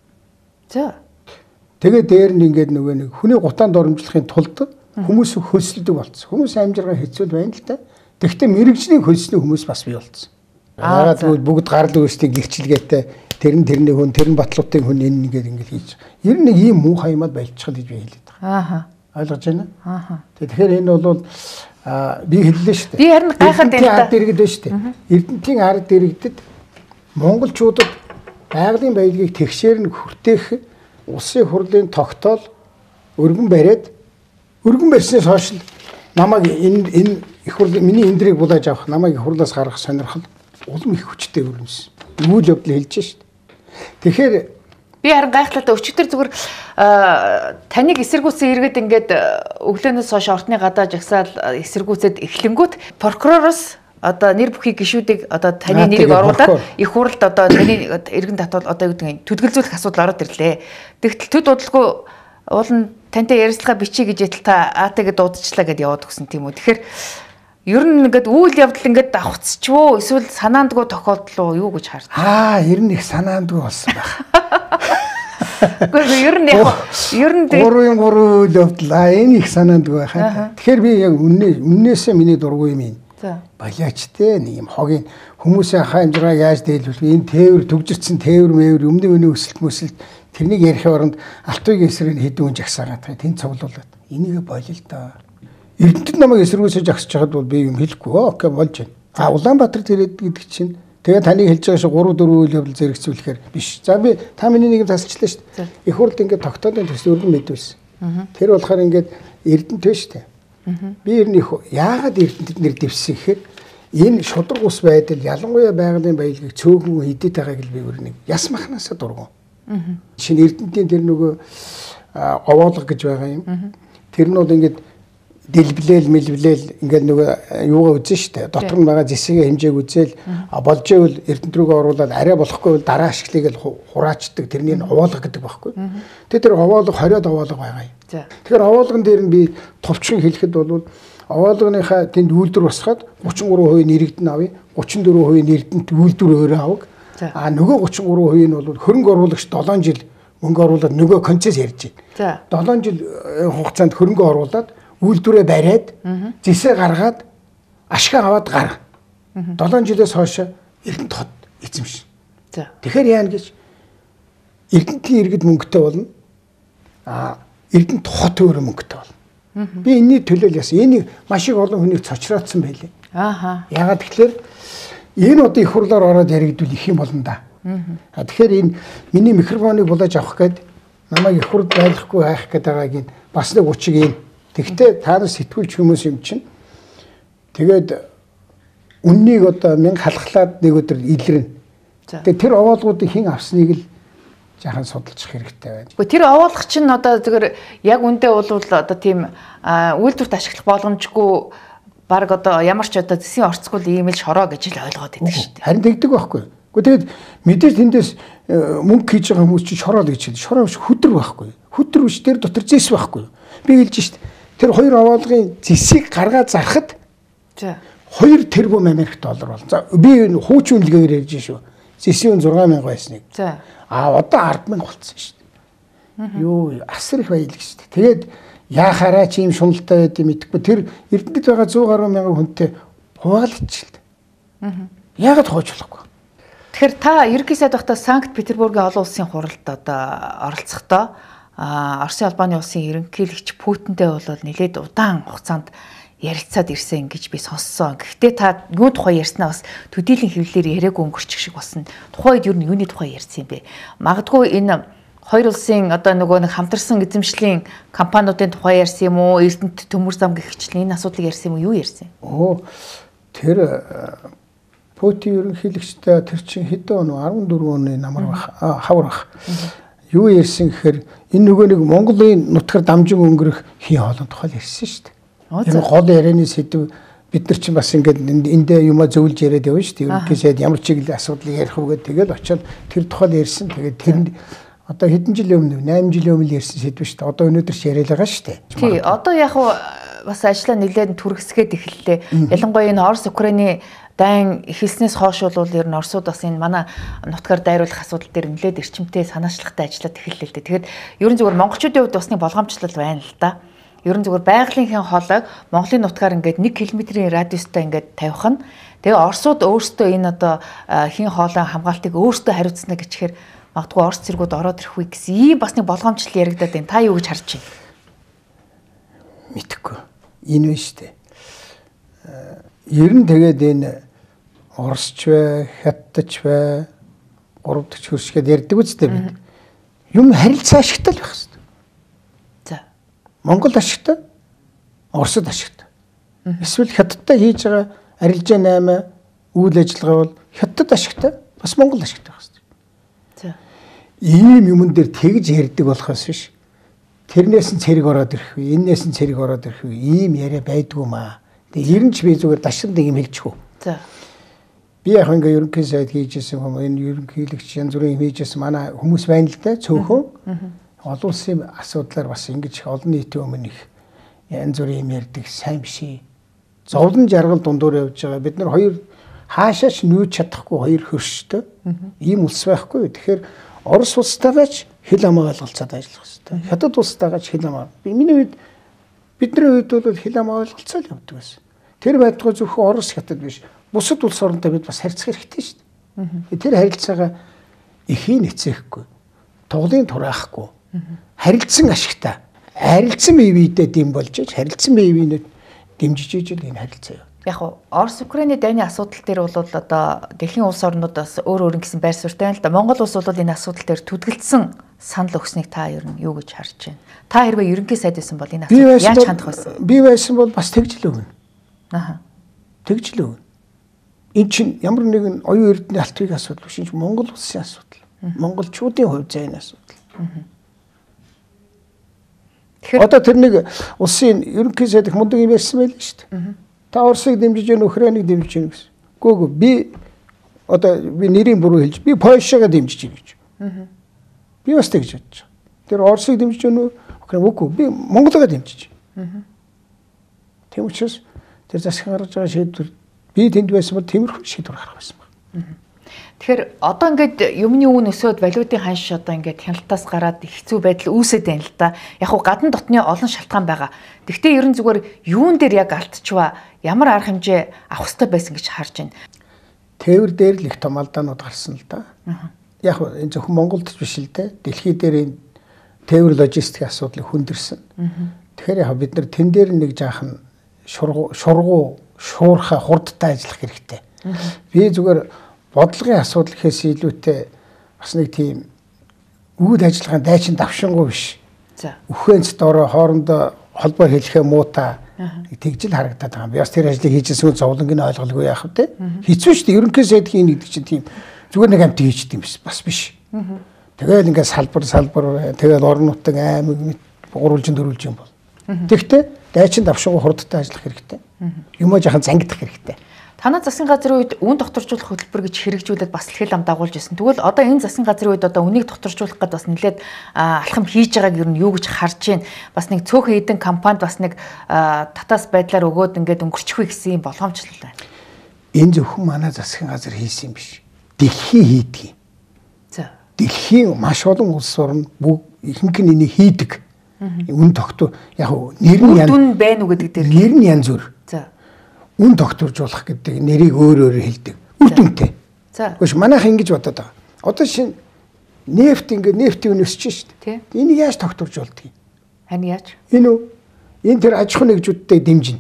За. Тэгээ дээр нь ингээд нөгөө нэг хүний гутаанд оромжлохын тулд хүмүүс хөлсөлдөг болсон. Хүмүүс амжиргаа хэцүү байна л да. Тэгэхдээ мэрэгжлийн хөлсний хүмүүс бас бий болсон. Яагаад гэвэл бүгд гарал үүсдэг гэрчилгээтэй тэр нь тэрний хүн, тэр нь батлуутын хүн энэ нэгээд ингээд хийж. Ер нь нэг ийм муухай юмад байлцчихл гэж би хэлээд байгаа. Ааха. Ойлгож байна? Ааха. Тэгэхээр энэ бол би хэллээ шүү дээ. Би харин гайхаад байна. Ард иргэд байна шүү дээ. Эрдэнтийн ард иргэдэд монголчуудад байгалийн баялагийг тэгшээр нь хүртээх улсын хурлын тогтоол өргөн бариад өргөн барьснаас хойш намайг энэ энэ их хурлын миний эндрийг булааж авах намайг их хурлаас гаргах сонирхол улам их хүчтэй өрнөсөн. Үйл явдал хэлж шít. Тэгэхээр би харин гайхалтай өчигдөр зүгээр таныг эсэргүүцсэн иргэд ингээд өглөөнөөс хойш ортны гадаа жагсаал эсэргүүцэд эхлэнгүүт прокуророос одоо нэр бүхий гишүүдийг одоо таны нэрийг оруулаад их хурлд одоо таны иргэн татвал одоо юу гэдэг нь төдөлзүүлэх асуудал ороод ирлээ. Тэгтэл төд удалгүй уулын тантай ярилцлага бичиж гэж ятал та аатагээ дуудчихлаа гэдээ яваад өгсөн тийм үү. Тэгэхээр ер нь ингээд үйл явдал ингээд давхцчихвөө эсвэл санаандгүй тохиолдол юу гэж харж аа ер нь их санаандгүй болсон байх. Гэхдээ ер нь яг ер нь гурван гурван үйл явдал аа энэ их санаандгүй байхаа. Тэгэхээр би яг үннээ үннээсээ миний дургүй юм ин. За. Балиачтэй нэг юм хогийн хүмүүсийн хаа амжиргаа яаж дийлүүлэх энэ тээвэр төгжирсэн тээвэр мэвэр өмнө өний өсөлт мөсөлт тэрнийг ярих оронд алтан уягийн эсрэг хэдэн хүн жагсаагаад байгаа. Тэнд цуглуулад энийг болё л доо. Эрдэнэт намайг эсэргүүцэж агсаж байхад бол би юм хэлэхгүй. Окей болж байна. А Улаанбаатарт ирээд гэдэг чинь тэгээ таныг хэлж байгаа шиг гурван дөрвөн үйл явдал зэрэгцүүлэхээр биш. За би та миний нэг юм тасалчлаа шүү дээ. Их хурлд ингээд тогтоолын төсөл өргөн мэдвэсэн. Тэр болохоор ингээд Эрдэнэт байна шүү дээ. Би ер нь яагаад Эрдэнэт нэр дэвссэн гэхээр энэ шудраг ус байдал ялангуяа байгалийн баялагийг цөөхөн идэт байгааг л би өөр нэг яс махнаасаа дургу. Шинэ Эрдэнэтийн тэр нөгөө овоолго гэж байгаа юм. Тэр нь бол ингээд дэлблээл мэлблээл ингээд нөгөө юугаа үзэн штэ. Дотор нь байгаа зэсгийн хэмжээг үзэл болж ивэл Эрдэнэт рүүгээ оруулаад арай болохгүй бол дараа ашиглыг л хураачдаг тэрний овоолго гэдэг байхгүй. Тэгээ тэр овоолго хориод овоолго байгаа юм. Тэгэхээр овоолгон дээр нь би товчхон хэлэхэд бол овоолгоныхаа тэнд үйлдвэр босгоод гучин гурван хувийн нэрэгдэн авъя. гучин дөрвөн хувийн нэрэгдэнд үйлдвэр өөрөө авах. А нөгөө гучин гурван хувийн нь бол хөрөнгө оруулагч долоон жил мөнгө оруулаад нөгөө концесс ярьж байна. долоон жил хугацаанд хөрөнгө оруулаад үйлдвэрээ бариад зэсээ гаргаад ашиг аваад гар. долоон жилээс хойш Эрдэнэт хот эзэмшин. Тэгэхээр яа гэж Эрдэнтийн иргэд мөнгөтэй болно. А Эрдэнэт хот өөр мөнгөтэй болно. Би энэний төлөө л яасан. Энийг маш их олон хүнийг цочроодсон байлээ. Ааха. Ягаад тэгэхээр энэ одоо их хурлаар ороод яригдвал их юм болно да. А тэгэхээр энэ миний микрофоныг булааж авах гээд намайг их хурд байлгахгүй хайх гээд байгааг нь бас нэг учиг юм. Тэгвэл та нар сэтгүүлч хүмүүс юм чинь тэгээд үннийг одоо мянга халахлаад нэг өдөр илэрнэ. Тэгээд тэр овоолгуудыг хэн авсныг л жаахан судалчих хэрэгтэй байна. Гэхдээ тэр овоолгох чинь одоо зөвхөн яг үндэ бол одоо тийм үйлдвэрт ашиглах боломжгүй баг одоо ямар ч одоо зэсийн орцгол ийм л шороо гэж л ойлгоод байдаг шүү дээ. Харин тэгдэг байхгүй. Гэхдээ тэгээд мэдээж тэндээс мөнгө хийж байгаа хүмүүс чинь шороо л гэж хэлдэг. Шороо биш хөдөр байхгүй. Хөдөр биш тэр дотор зэс байхгүй. Би хэлж шít. Тэр хоёр овоолгын зэсийг гаргаад зарахад хоёр тэрбум Америк доллар болно. За би энэ хуучин үнэлгээгээр ярьж шүү. Зэсийн зургаан мянга байсныг. За. А одоо ард мянга болцсон шүү дээ. Юу асар их баялаг шүү дээ. Тэгээд яахаараа чи юм шуналтай байд юм идэхгүй тэр Эрдэнэт байгаа сто гаруй мянган хүнтэй хуваалцчихлаа. Яагаад хойчлохгүй? Тэгэхээр та ерөнхий сайд байхдаа Санкт Петербургийн олон улсын хуралд одоо оролцохдоо Оросын албаны улсын ерөнхийлөгч Путинтэй бол нэлээд удаан хугацаанд ярилцаад ирсэн гэж би сонссон. Гэхдээ та юу тухай ярьснаа бас төдийлөн хэвлэлээр яриаг өнгөрчих шиг болсон. Тухайд юу нь юуны тухай ярьсан юм бэ? Магадгүй энэ хоёр улсын одоо нөгөө нэг хамтарсан эзэмшлийн компаниудын тухай ярьсан юм уу? Эрдэнэт төмөр зам гихчлэн энэ асуудлыг ярьсан юм уу? Юу ярьсан? Оо тэр Путин ерөнхийлөгчтэй тэр чинь хэдэн он арван дөрвөн оны намар бах хавар бах. Юу ярьсан гэхээр энэ нөгөө нэг Монголын нутгаар дамжин өнгөрөх хий хоолны тухай ярьсан шүү дээ. Энэ гол ярианы сэдв бид нар чинь бас ингээд эндээ юмаа зөвлөж яриад явна шүү дээ. Ерөнхий сайд ямар чиглэлийн асуудлыг ярих вэ гэдэг тэгэл очиод тэр тухай ярьсан. Тэгээд тэр одоо хэдэн жилийн өмнө найман жилийн өмнө ярьсан сэдв шүү дээ. Одоо өнөөдөр ч яриад байгаа шүү дээ. Тий, одоо яг бас ажлаа нэлээд түргэсгээд эхэллээ. Ялангуяа энэ Орос Украины дайн эхэлснээс хойш бол ер нь Оросууд бас энэ манай нутгаар дайруулах асуудал дээр нэлээд эрчимтэй санаачлагтай ажиллаад эхэллээ л дээ. Тэгэхээр ер нь зөвхөн монголчуудын хувьд басны болгоомжлол байна л да. Ер нь зөвхөн байгалийн хоолойг Монголын нутгаар ингээд нэг километрийн радиустай ингээд тавих нь тэгээ Оросууд өөрсдөө энэ одоо хин хоолой хамгаалтыг өөрсдөө хариуцна гэчихээр магадгүй Орос зэргүүд ороод ирэх үе гэсэн ийм бас нэг болгоомжлол яригадаад байна. Та юу гэж харж байна? Мэдхгүй. Энэ вэ штэ. Ер нь тэгээд энэ Оросч бай, Хятадч бай, гурав дахь хөршгээд ярьдаг үстэй бид. Юм харилцаа ашигтай л байх хэвээр. За. Монгол ашигтай, Оросд ашигтай. Эсвэл Хятадтай хийж байгаа арилжаа наймаа үйл ажиллагаа бол Хятад ашигтай, бас Монгол ашигтай байх хэвээр. За. Ийм юмн дээр тэгж ярьдаг болохоос биш. Тэрнээс нь цэрэг ороод ирэх вэ, энээс нь цэрэг ороод ирэх вэ, ийм яриа байдгүй маа. Тэгээ ер нь ч би зүгээр дашрал нэг юм хэлчихв. За. Би яг ингээ ерөнхий сайд хийжсэн хүмүүс энэ ерөнхийлөгч янз бүрийн юм хийжсэн манай хүмүүс байна л да цөөхөн. Олон улсын асуудлаар бас ингэж олон нийтийн өмнө их янз бүрийн юм ярьдаг сайн биш ээ. Зовлон жаргал дундуур явж байгаа. Бид нар хоёр хаашаач нүүж чадахгүй хоёр хөрштэй. Ийм улс байхгүй. Тэгэхээр Орос улстайгаач хил хамаа ойлголцоод ажиллах хэрэгтэй. Хятад улстайгаач хил хамаа. Би миний үед бидний үед бол хил хамаа ойлголцоо л явдаг байсан. Тэр байтугай зөвхөн Орос Хятад биш. Бусад улс орнтой бид бас харьцах хэрэгтэй шүү дээ. Тэр харилцаагаа эхийн эцээхгүй. Тоглын тураахгүй. Харилцан ашигтай. Харилцан бие биедээ дэм болж иж харилцан бие биенүүд дэмжиж иж л энэ харилцаа юу. Яг нь Орос Украины дайны асуудал дээр бол одоо дэлхийн улс орнуудаас өөр өөр ингэсэн байр суурьтай байна л да. Монгол улс бол энэ асуудал дээр түтгэлцэн санал өгснийг та ер нь юу гэж харж байна? Та хэрвээ ерөнхий сайд байсан бол энэ асуудал яаж хандах вэ? Би байсан бол бас тэгж л өгнө. Аха. Тэгж л өгнө. Энэ чинь ямар нэгэн оюун эрдэнэ алтрын асуудал биш. Энэ чинь Монгол улсын асуудал. Монголчуудын хувьд зайн асуудал. Тэгэхээр одоо тэр нэг улсын ерөнхий сайд их мундаг юм ярьсан байл шүү дээ. Та Оросыг дэмжиж гэн Украиныг дэмжиж гэн гэсэн. Гүг би одоо би нэрийн буруу хэлж би Польшагаа дэмжиж гэн гэж. Би бас тэгж бодож байгаа. Тэр Оросыг дэмжиж гэн үү? Украин үгүй би Монголоо дэмжиж. Тийм учраас тэр засаг гаргаж байгаа шийдвэр би тэнд байсан бол тиймэрхүү шийдвэр гаргах байсан байна. Тэгэхээр одоо ингээд юмны үн өсөөд валютын ханш одоо ингээд хяналтаас гараад хэцүү байдал үүсэт байна л да. Яг хуу гадна дотны олон шалтгаан байгаа. Гэхдээ ерөн зүгээр юун дээр яг алдчихва, ямар арга хэмжээ авах хэрэгтэй байсан гэж харж байна. тээвэр дээр л их том алдаанууд гарсан л да. Яг энэ зөвхөн Монголд биш л дээ. Дэлхий дээр тээвэр логистикийн асуудлыг хүндэрсэн. Тэгэхээр яг бид нар тэн дээр нэг жаахан шургуу шургуу шуурхай хурдтай ажиллах хэрэгтэй. Би зүгээр бодлогын асуудал гэхээс илүүтэй бас нэг тийм үйл ажиллагааны дайчин давшингуй биш. За. Үхэнц дорой хоорондоо холбоор хэлэхээ муута тэгжил харагдаад байгаа юм. Би бас тэр ажлыг хийжсэн үн зовлонгийн ойлголгүй яах вэ? Хэцүү шүү дээ. Ерөнхий сайд хийн гэдэг чинь тийм зүгээр нэг амт хийчихдээ юм биш. Бас биш. Тэгэл ингээд салбар салбар тэгэл орон нутаг аймаг гурвалжин дөрвөлжин бол. Тэгтээ дайчин давшингуй хурдтай ажиллах хэрэгтэй. Юмаа жахан зангидах хэрэгтэй. Танай засгийн газрын үед үн докторжуулах хөтөлбөр гэж хэрэгжүүлээд бас л хэл ам дагуулж ирсэн. Тэгвэл одоо энэ засгийн газрын үед одоо үнийг докторжуулах гэдээ бас нэлээд алхам хийж байгааг ер нь юу гэж харж байна. Бас нэг цөөхөн эдэн компанид бас нэг татаас байдлаар өгөөд ингээд өнгөрчих вэ гэсэн юм болгоомжлол байна. Энэ зөвхөн манай засгийн газар хийсэн юм биш. Дэлхий хийдэг юм. За. Дэлхийн маш олон улс орн бүгд ихэнх нь энийг хийдэг. Үн доктор яг нэр нь янз үн байна уу гэдэг дээр нэр нь янз бүр. За. Үн докторжуулах гэдэг нэрийг өөр өөр хэлдэг. Үр дүнтэй. За. Гэхдээ манайх ингэж бодоод байгаа. Одоо шин нефт ингээд нефтийн үн өсөж шүү дээ. Энийг яаж докторжуулдаг юм? Харин яаж? Энэ үү? Энэ тэр аж ахуй нэгжүүдтэй дэмжинэ.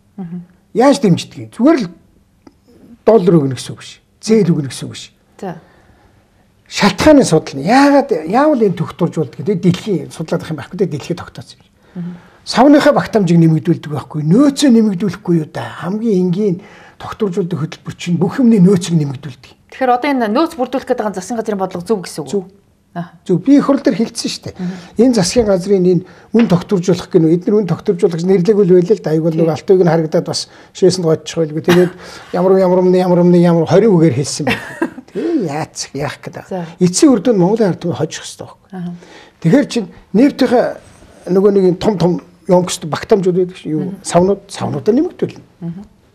Яаж дэмждэг юм? Зүгээр л доллар өгнө гэсэн үг биш. Зээл өгнө гэсэн үг биш. За. Шалтгааны судал нь яагаад яавал энэ докторжуулдаг гэдэг дэлхийн судлаад ах юм байхгүй дээ дэлхийд тогтоосон юм. Савныхаа багтаамжийг нэмэгдүүлдэг байхгүй. Нөөцөө нэмэгдүүлэхгүй юу да. Хамгийн энгийн докторжуулдаг хөтөлбөр чинь бүх юмны нөөцийг нэмэгдүүлдэг. Тэгэхээр одоо энэ нөөц бүрдүүлэх гэдэг нь засгийн газрын бодлого зөв гэсэн үг. Зөв. Зөв. Би их хурл дээр хэлсэн шүү дээ. Энэ засгийн газрын энэ үн докторжуулах гэнэ. Эдгээр үн докторжуулах гэж нэрлэгүүл байлаа л да. Айгуул нэг алтыг нь харагдаад бас шээсэнд гоцчих байлгүй. Тэгээд ямар ямар юмны ямар юмны ямар хорийн үгээр хэлсэн байна. Тэгээ яац яах гэдэг. Эцсийн үр дүн Монголын ард түмэн хожих хэрэгтэй байхгүй. Тэгэхээр чинь нефтийнхээ нөгөө нэг том том ёнгост багтаамжууд байдаг шүү. Юу савнууд савнуудаа нэмэгдүүлнэ.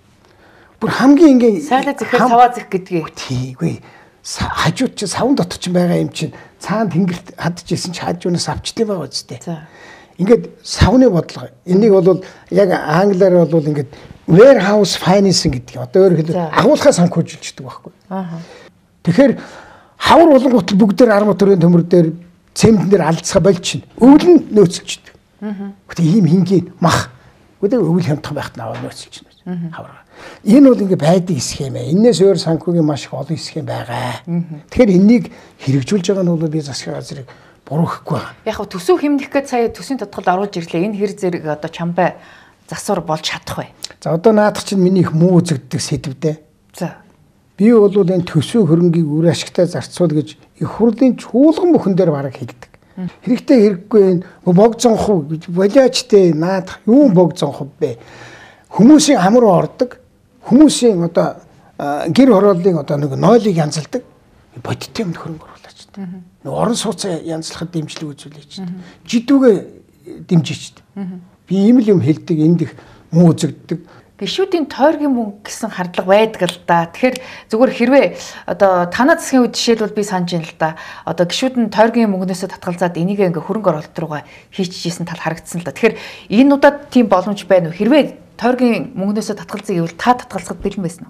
Бүр хамгийн ингийн сайлаа зэхээр саваа зэх гэдгийг. Тийгүй. Хажууд чи савн дотор ч байгаа юм чинь цаана тэнгэрт хадчихсэн чи хажуунаас авчдээ байгаа үстэй. За. Ингээд савны бодлого. Энийг бол яг англиар бол ингээд warehouse financing гэдэг. Одоо өөрөөр хэлбэл агуулгаа санхүүжилждэг байхгүй. Аа. Тэгэхээр хавар болонгот бүгдээр арма төрийн төмөр дээр цемент дээр алдцгаа болчихно. Өвөл нь нөөцөлчдөг. Аа. Гэхдээ ийм хингийн мах. Гэхдээ өвөл хямдхан байхад наваа нөөцөлчнө. Хавар. Энэ бол ингээ байдаг схем ээ. Энээс өөр санхүүгийн маш их олон схем байгаа. Тэгэхээр энийг хэрэгжүүлж байгаа нь бол би засгийн газрыг буруу гэхгүй байна. Яг нь төсөв хэмнэх гээд сая төсвийн тодтолд оруулж ирлээ. Энэ хэр зэрэг одоо чамбай засвар болж чадах вэ? За одоо наадах чинь миний их муу үзэгддэг сэдвдээ. За. Би бол энэ төсөв хөрөнгийг үр ашигтай зарцуул гэж их хурлын чуулган бүхэн дээр бараг хийгдэг. Хэрэгтэй хэрэггүй энэ богцонхов болиачтэй наадах юу богцонхов бэ? Хүмүүсийн амар ордог. Хүмүүсийн одоо гэр хорооллын одоо нэг нойлыг янзалдаг. Бодиттой юм хөрөнгө оруулаач. Нэг орон сууцаа янзлахад дэмжлэг үзүүлээч. Жидүүгээ дэмжиж. Би ийм л юм хэлдэг, энд их муу үзэгддэг. Гишүүдийн тойргийн мөнгө гэсэн хардлага байдаг л да. Тэгэхээр зүгээр хэрвээ одоо танаа засгийн үед жишээлбэл би санаж байна л да. Одоо гишүүд нь тойргийн мөнгнөөсөө татгалзаад энийг ингээ хөрөнгө оруулалт руугаа хийчихсэн тал харагдсан л да. Тэгэхээр энэ удаад тийм боломж байна уу? Хэрвээ тойргийн мөнгнөөсөө татгалзах гэвэл та татгалзахад бэлэн байсан уу?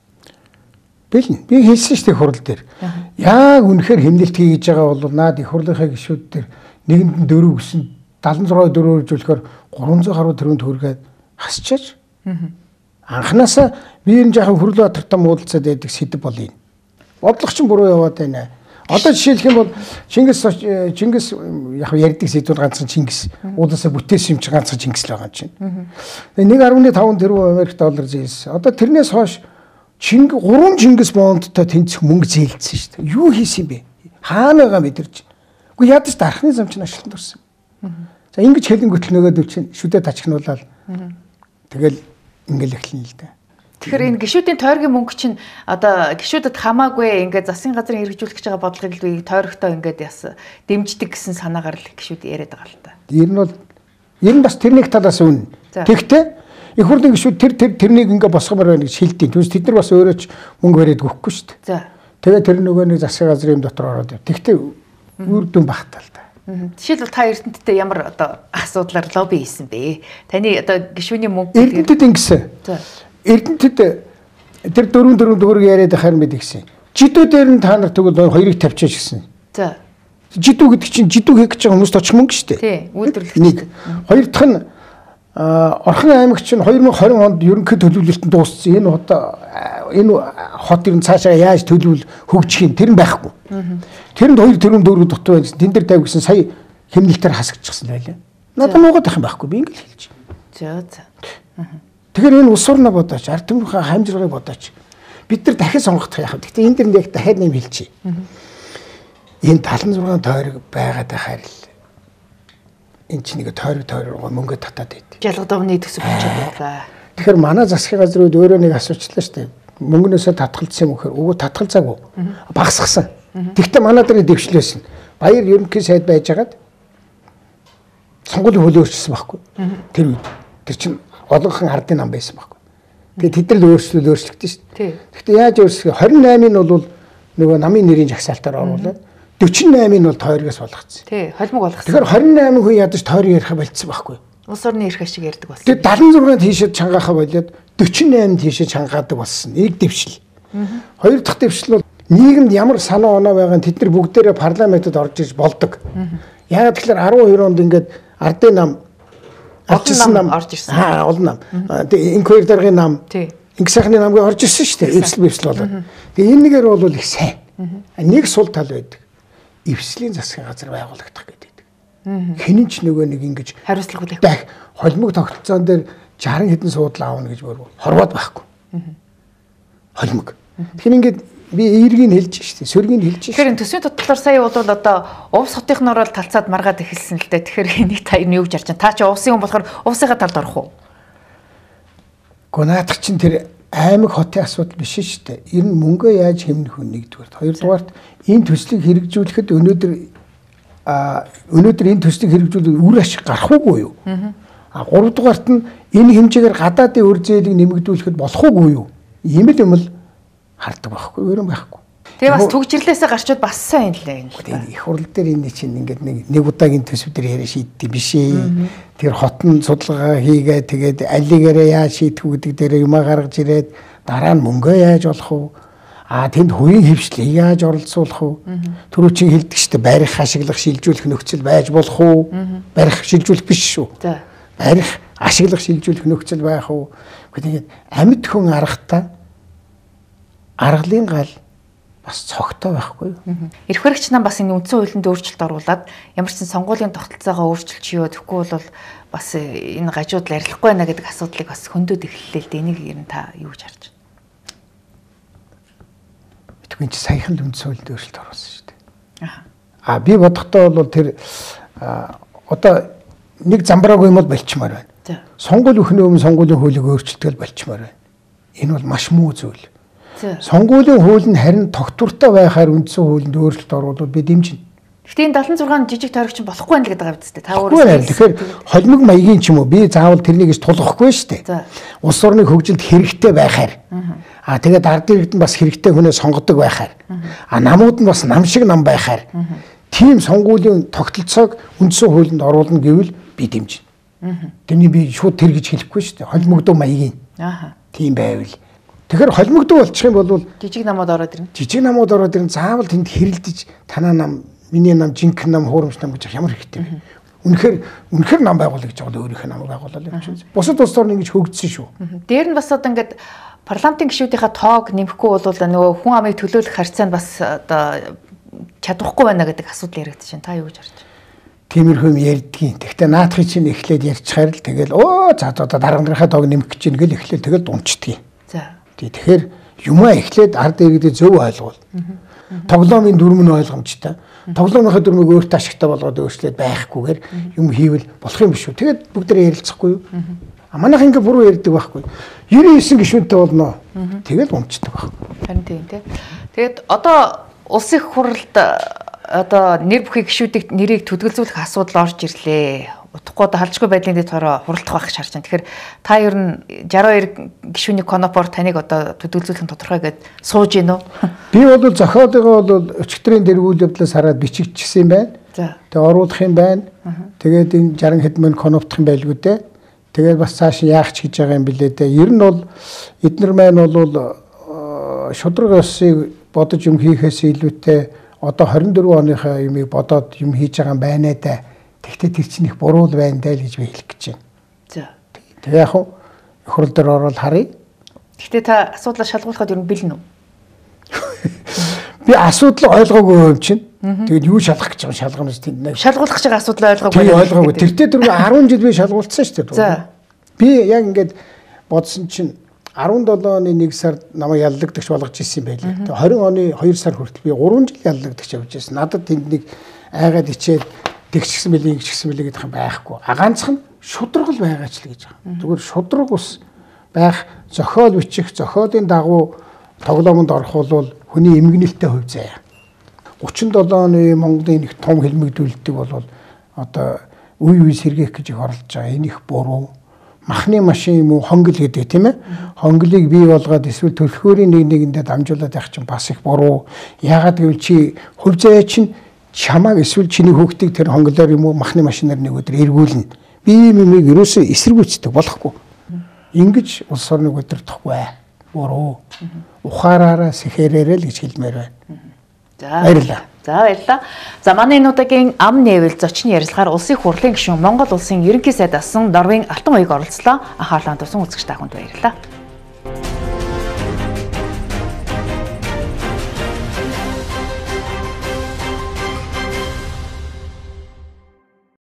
Бэлэн. Би хэлсэн шүү дээ хурал дээр. Яг үнэхээр хэмнэлт хийж байгаа бол наад их хурлынхаа гишүүд дээр нэгэнд дөрөв гэсэн дадлан зургаа дөрөв үржүүлэхээр гурван зуун гаруй төгрөг төгрөгээд хасчаач. Анханасаа би энэ жаахан хөрөлөө батартай муудалцаад байдаг сэдв бол энэ. Бодлого ч буруу яваад байна. Одоо жишээлх юм бол Чингис Чингис яг ярьдаг сэдвүүд ганцхан Чингис уулаасаа бүтээсэн юм чи ганцхан Чингис л байгаа юм чинь. нэг гаруй таван тэрбум Америк доллар зээлсэн. Одоо тэрнээс хойш Чинг гурван Чингис бондтой тэнцэх мөнгө зээлдсэн шүү дээ. Юу хийсэн бэ? Хаана байгаа мэдэрч. Үгүй ядаж дарахны зам чинь ашланд орсон. За ингэж хэлэнгүүтэл нөгөөдөл чинь шүдэ тачхнуулаад тэгэл ингээл эхлэн л дээ. Тэгэхээр энэ гишүүдийн тойргийн мөнгө чинь одоо гишүүдэд хамаагүй ингээд засгийн газрын хэрэгжүүлэх гэж байгаа бодлогыг л би тойрогтой ингээд яс дэмждэг гэсэн санаагаар л гишүүд яриад байгаа л та. Ер нь бол ер нь бас тэрнийг талаас үнэ. Тэгтээ их хурлын гишүүд тэр тэр тэрнийг ингээд босгомоор байна гэж хэлдэг. Түүнээс тэд нар бас өөрөө ч мөнгө бариад өгөхгүй шүү дээ. За. Тэгээ тэр нөгөө нэг засгийн газрын дотор ороод яв. Тэгтээ үр дүн багтаал та. Жишээлбэл та Эрдэнэттэй ямар одоо асуудлаар лобби хийсэн бэ? Таны одоо гишүүний мөнгө Эрдэнэтэд ингэсэн. За. Эрдэнэтэд Тэр дөрөв дөрөв дөрөв яриад ахаар мэд гэсэн. Жидүү дээр нь та нар тэгвэл хоёрыг тавьчихж гэсэн. За. Жидүү гэдэг чинь жидүү хийх гэж байгаа хүмүүст очих мөнгө шүү дээ. Тий, үйлдвэрлэгч. Хоёр дахь нь Орхон аймагт чинь две тысячи двадцать онд ерөнхий төлөвлөлтөнд дууссан. Энэ одоо энэ хот ер нь цаашаа яаж төлөвлөл хөгжих юм тэр нь байхгүй. Тэрэнд хоёр тэрүүн дөрөв дутуу байсан. Тэн дээр тавь гэсэн сая хэмнэлтээр хасагдчихсан байлаа. Надад нуугаад ах юм байхгүй. Би ингэ л хэлж байна. За за. Тэгэхээр энэ улс орноо бодооч, ард түмнийхээ хамжиргаыг бодооч. Бид нар дахиж сонгох яах вэ? Гэхдээ энэ дэр нэг дахиад нэм хэлчихье. Энэ талан зургаан тойрог байгаад байхаар л энэ чинь нэг тойрог тойрог мөнгө татаад байд. Жалгадовны төсөв болчиход байлаа. Тэгэхээр манай засгийн газрууд өөрөө нэг асуучлаа шүү дээ. Мөнгнөөсөө татгалцсан юм гэхээр өвөө татгалзаагүй. Багасгасан. Тэгвэл манай дээр дэвшлээсэн. Баяр ерөнхий сайд байжгаад сонгуулийн хуулийг өөрчилсөн байхгүй. Тэр үед тэр чинь олонхан ардын нам байсан байхгүй. Тэгээд тэд нар л өөрчлөл өөрчлөгдсөн шүү дээ. Гэхдээ яаж өөрчлөх вэ? двадцать восемь нь бол нөгөө намын нэрийн жагсаалтаар оруулаад forty-eight нь бол тойрогоос болгоцсон. Тий, холимог болгосон. Тэгэхээр twenty-eight хүн ядаж тойрог ярих болцсон байхгүй. Улс орны эрх ашиг ярьдаг болсон. Тэгээд seventy-six тийшээ чангаахаа болоод forty-eight тийшээ чангаадаг болсон. Нэг дэвшил. Хоёр дахь дэвшил бол нийгэмд ямар санаа оноо байгаа нь тэд нар бүгдээрээ парламентод орж ирж болдог. Яагаад тэгэхээр twelve онд ингээд ардын нам олжсэн нам орж ирсэн. Аа, олон нам. Тэгээ инквайр даргын нам. Тий. Инх сайхны нам орж ирсэн шүү дээ. Эвсэл бивсэл болоод. Тэгээ энэ нэгээр бол их сайн. Нэг сул тал байдаг. Эвслийн засгийн газар байгуулагдах гэдэг. Хинэн ч нөгөө нэг ингэж хариуцлага хүлээх. Бах холимог тогтолцоон дээр sixty хэдэн суудлаа аавна гэж бүр хорвоод байхгүй. Холимог. Тэгэхээр ингээд би эергийг хэлж штэ, сөргийг хэлж штэ. Тэгэхээр төсвийн тотлоор сая бол одоо увс хотынхноор л талцаад маргаад эхэлсэн л дээ. Тэгэхээр энийг та юу гэж харж байна? Та чи увсын хүн болохоор увсынхаа талд орох уу? Гэхдээ наадах чинь тэр аймаг хотын асуудал биш штэ. Ер нь мөнгөө яаж хэмнэх вэ нэгдүгээр. Хоёрдугаарт энэ төслийг хэрэгжүүлэхэд өнөөдөр а өнөөдөр энэ төслийг хэрэгжүүлэх үр ашиг гарах уугүй юу? А гуравдугаарт нь энэ хэмжээгээр гадаадын үр зээлийг нэмэгдүүлэхэд болох уугүй юу? Ийм л юм л хардаг байхгүй, өөрөө байхгүй. Тэгээ бас түгжирлээсээ гарчууд бас сайн л энэ. Их хурл дээр энэ чинь ингээд нэг нэг удаагийн төсөв дээр яриа шийддэг биш ээ. Тэр хотон судалгаа хийгээ тэгээд алигаараа яаж шийдэх үү гэдэг дээр юмаа гаргаж ирээд дараа нь мөнгөө яаж олох вэ? А тэнд хувийн хөвшлийг яаж оролцуулах вэ? Түрүү чинь хэлдэг шүү дээ, барих, ашиглах, шилжүүлэх нөхцөл байж болох уу? Барих, шилжүүлэх биш шүү. Барих, ашиглах, шилжүүлэх нөхцөл байх уу? Гэхдээ амьд хүн аргатаа аргалын гал бас цогтой байхгүй юу? Эрх баригч нам бас энэ үндсэн хуулинд өөрчлөлт оруулаад ямар ч сонгуулийн тогтолцоогоо өөрчилчихё. Тэгэхгүй бол бас энэ гажууд л арилахгүй байна гэдэг асуудлыг бас хөндөд эхэллээ л дээ. Энийг ер нь та юу гэж харж байна? Битгүн чи саяхан л үндсэн хуулинд өөрчлөлт оруулсан шүү дээ. Аа би бодохдоо бол тэр одоо нэг замбраагүй юм бол болчмоор байна. Сонгуул өхнөө өмнө сонгуулийн хуулийг өөрчилтгэл болчмоор байна. Энэ бол маш муу зүйл. Сонгуулийн хууль нь харин тогтвортой байхаар үндсэн хуулинд өөрчлөлт оруулаад би дэмжинэ. Гэхдээ энэ seventy-six жижиг тойрогч болохгүй байх гэдэг байгаа биз дээ. Та өөрөө тэгэхээр холимог маягийн ч юм уу би заавал тэрнийг гэж тулгахгүй шүү дээ. Улс орны хөгжилд хэрэгтэй байхаар. Аа тэгээд ард иргэд нь бас хэрэгтэй хүнээ сонгодог байхаар. Аа намууд нь бас нам шиг нам байхаар. Тийм сонгуулийн тогтолцоог үндсэн хуулинд оруулна гэвэл би дэмжинэ. Тэрний би шууд тэр гэж хэлэхгүй шүү дээ. Холимогдоо маягийн. Аа. Тийм байвал. Тэгэхээр холимогдоо болчих юм бол жижиг намууд ороод ирнэ. Жижиг намууд ороод ирнэ. Заавал тэнд хэрэлдэж танаа нам, миний нам, жинхэнэ нам, хуурамч нам гэж ямар хэрэгтэй вэ? Үнэхээр үнэхээр нам байгуулах гэж байгаа өөрийнхөө нам байгуулалаа юм чинь. Бусад улс орны ингэж хөгжсөн шүү. Дээр нь бас одоо ингээд парламентын гишүүдийнхээ тоог нэмэхгүй бол нөгөө хүн амыг төлөөлөх харьцаанд бас одоо чадахгүй байна гэдэг асуудал яригдчихэв. Та юу гэж харж байна? Тиймэрхүү юм ярьдгийн. Тэгвэл наадахыг чинь эхлээд ярьчихаар л тэгэл оо за одоо дарга нарын тоог нэмэх гэж ингээл эхлээл тэгэл дунчдгийг. За. Тэгэхээр юмаа эхлээд ард иргэдэд зөв ойлгуул. Тоглоомын дүрм нь ойлгомжтой. Тоглоомынхаа дүрмийг өөртөө ашигтай болгоод өөрчлөөд байхгүйгээр юм хийвэл болох юм биш үү? Тэгээд бүгдээ ярилцахгүй юу? А манайх ингээ буруу ярьдаг байхгүй. ninety-nine гишүүнтэй болно. Тэгэл унцдаг байхгүй. Харин тийм тий. Тэгээд одоо улсын хурлд одоо нэр бүхий гишүүдийг нэрийг төдөлзүүлэх асуудал орж ирлээ. Утгагүй одоо халжгүй байдлын дэд хороо хуралдах байх гэж харж байна. Тэгэхээр та ер нь sixty-two гишүүний конопор таныг одоо төдөлзүүлэх нь тодорхой гэд сууж гин үү? Би бол зохиолыгоо бол өчигдрийн дээр үйл явдлаас хараад бичигдчихсэн юм байна. За. Тэгээ оруулах юм байна. Тэгээд энэ sixty хэд мөн коноптох юм байлгүй дээ. Тэгээд бас цааш яах ч гэж байгаа юм билээ дээ. Ер нь бол эднэр маань бол шудраг ёсыг бодож юм хийхээс илүүтэй одоо хорин дөрвөн оныхаа юмыг бодоод юм хийж байгаа юм байна да. Тэгтээ тэр чинь их буруу л байна даа л гэж би хэлэх гэж байна. За. Тэгээ яг хурал дээр ороод харъя. Тэгтээ та асуудлаа шалгуулахад ер нь бэлэн үү? Би асуудал ойлгоогүй юм чинь. Тэгээд юу шалгах гэж байгаа шалгамж тэнд нэг. Шалгуулах гэж байгаа асуудал ойлгоогүй. Би ойлгоогүй. Тэртээ дөрөв арван жил би шалгуулсан шүү дээ. За. Би яг ингээд бодсон чинь арван долоо оны нэг сард намайг яллагдагч болгож ирсэн юм байлээ. Тэгээ хорин оны хоёр сар хүртэл би гурван жил яллагдагч явж ирсэн. Надад тэнд нэг айгаад ичээд тэгчихсэн мэлий ингэчихсэн мэлий гэдэг юм байхгүй. А ганцхан шудраг л байгаач л гэж байгаа. Зүгээр шудраг ус байх, зохиол бичих, зохиолын дагуу тоглоомонд орох бол хүний эмгэнэлтэй хувь заяа. гурван долоо оны Монголын нэг том хэлмэгдүүлэлтийг бол одоо үе үе сэргээх гэж их оролдож байгаа. Энэ их буруу. Махны машин юм уу хонгил гэдэг тийм ээ. Хонглыг бий болгоод эсвэл төлхөөрийн нэг нэгэндээ дамжуулаад явах чинь бас их буруу. Яагаад гэвэл чи хувь заяа чинь чамааг эсвэл чиний хүүхдийг тэр хонглоор юм уу махны машинаар нэг өдөр эргүүлнэ. Би юм юмыг ерөөсөө эсэргүүцдэг болохгүй. Ингиж улс орныг удирдахгүй бай. Буруу. Ухаараараа сэхэрээрээ л гэж хэлмээр байна. За баярлалаа. За баярлалаа. За манай энэ удаагийн ам нээвэл зочны ярилцлагаар улсын их хурлын гишүүн Монгол улсын ерөнхий сайд асан Норвегийн Алтан уяг оролцлоо. Анхаарлаа туссан үзэгч та бүхэнд баярлалаа.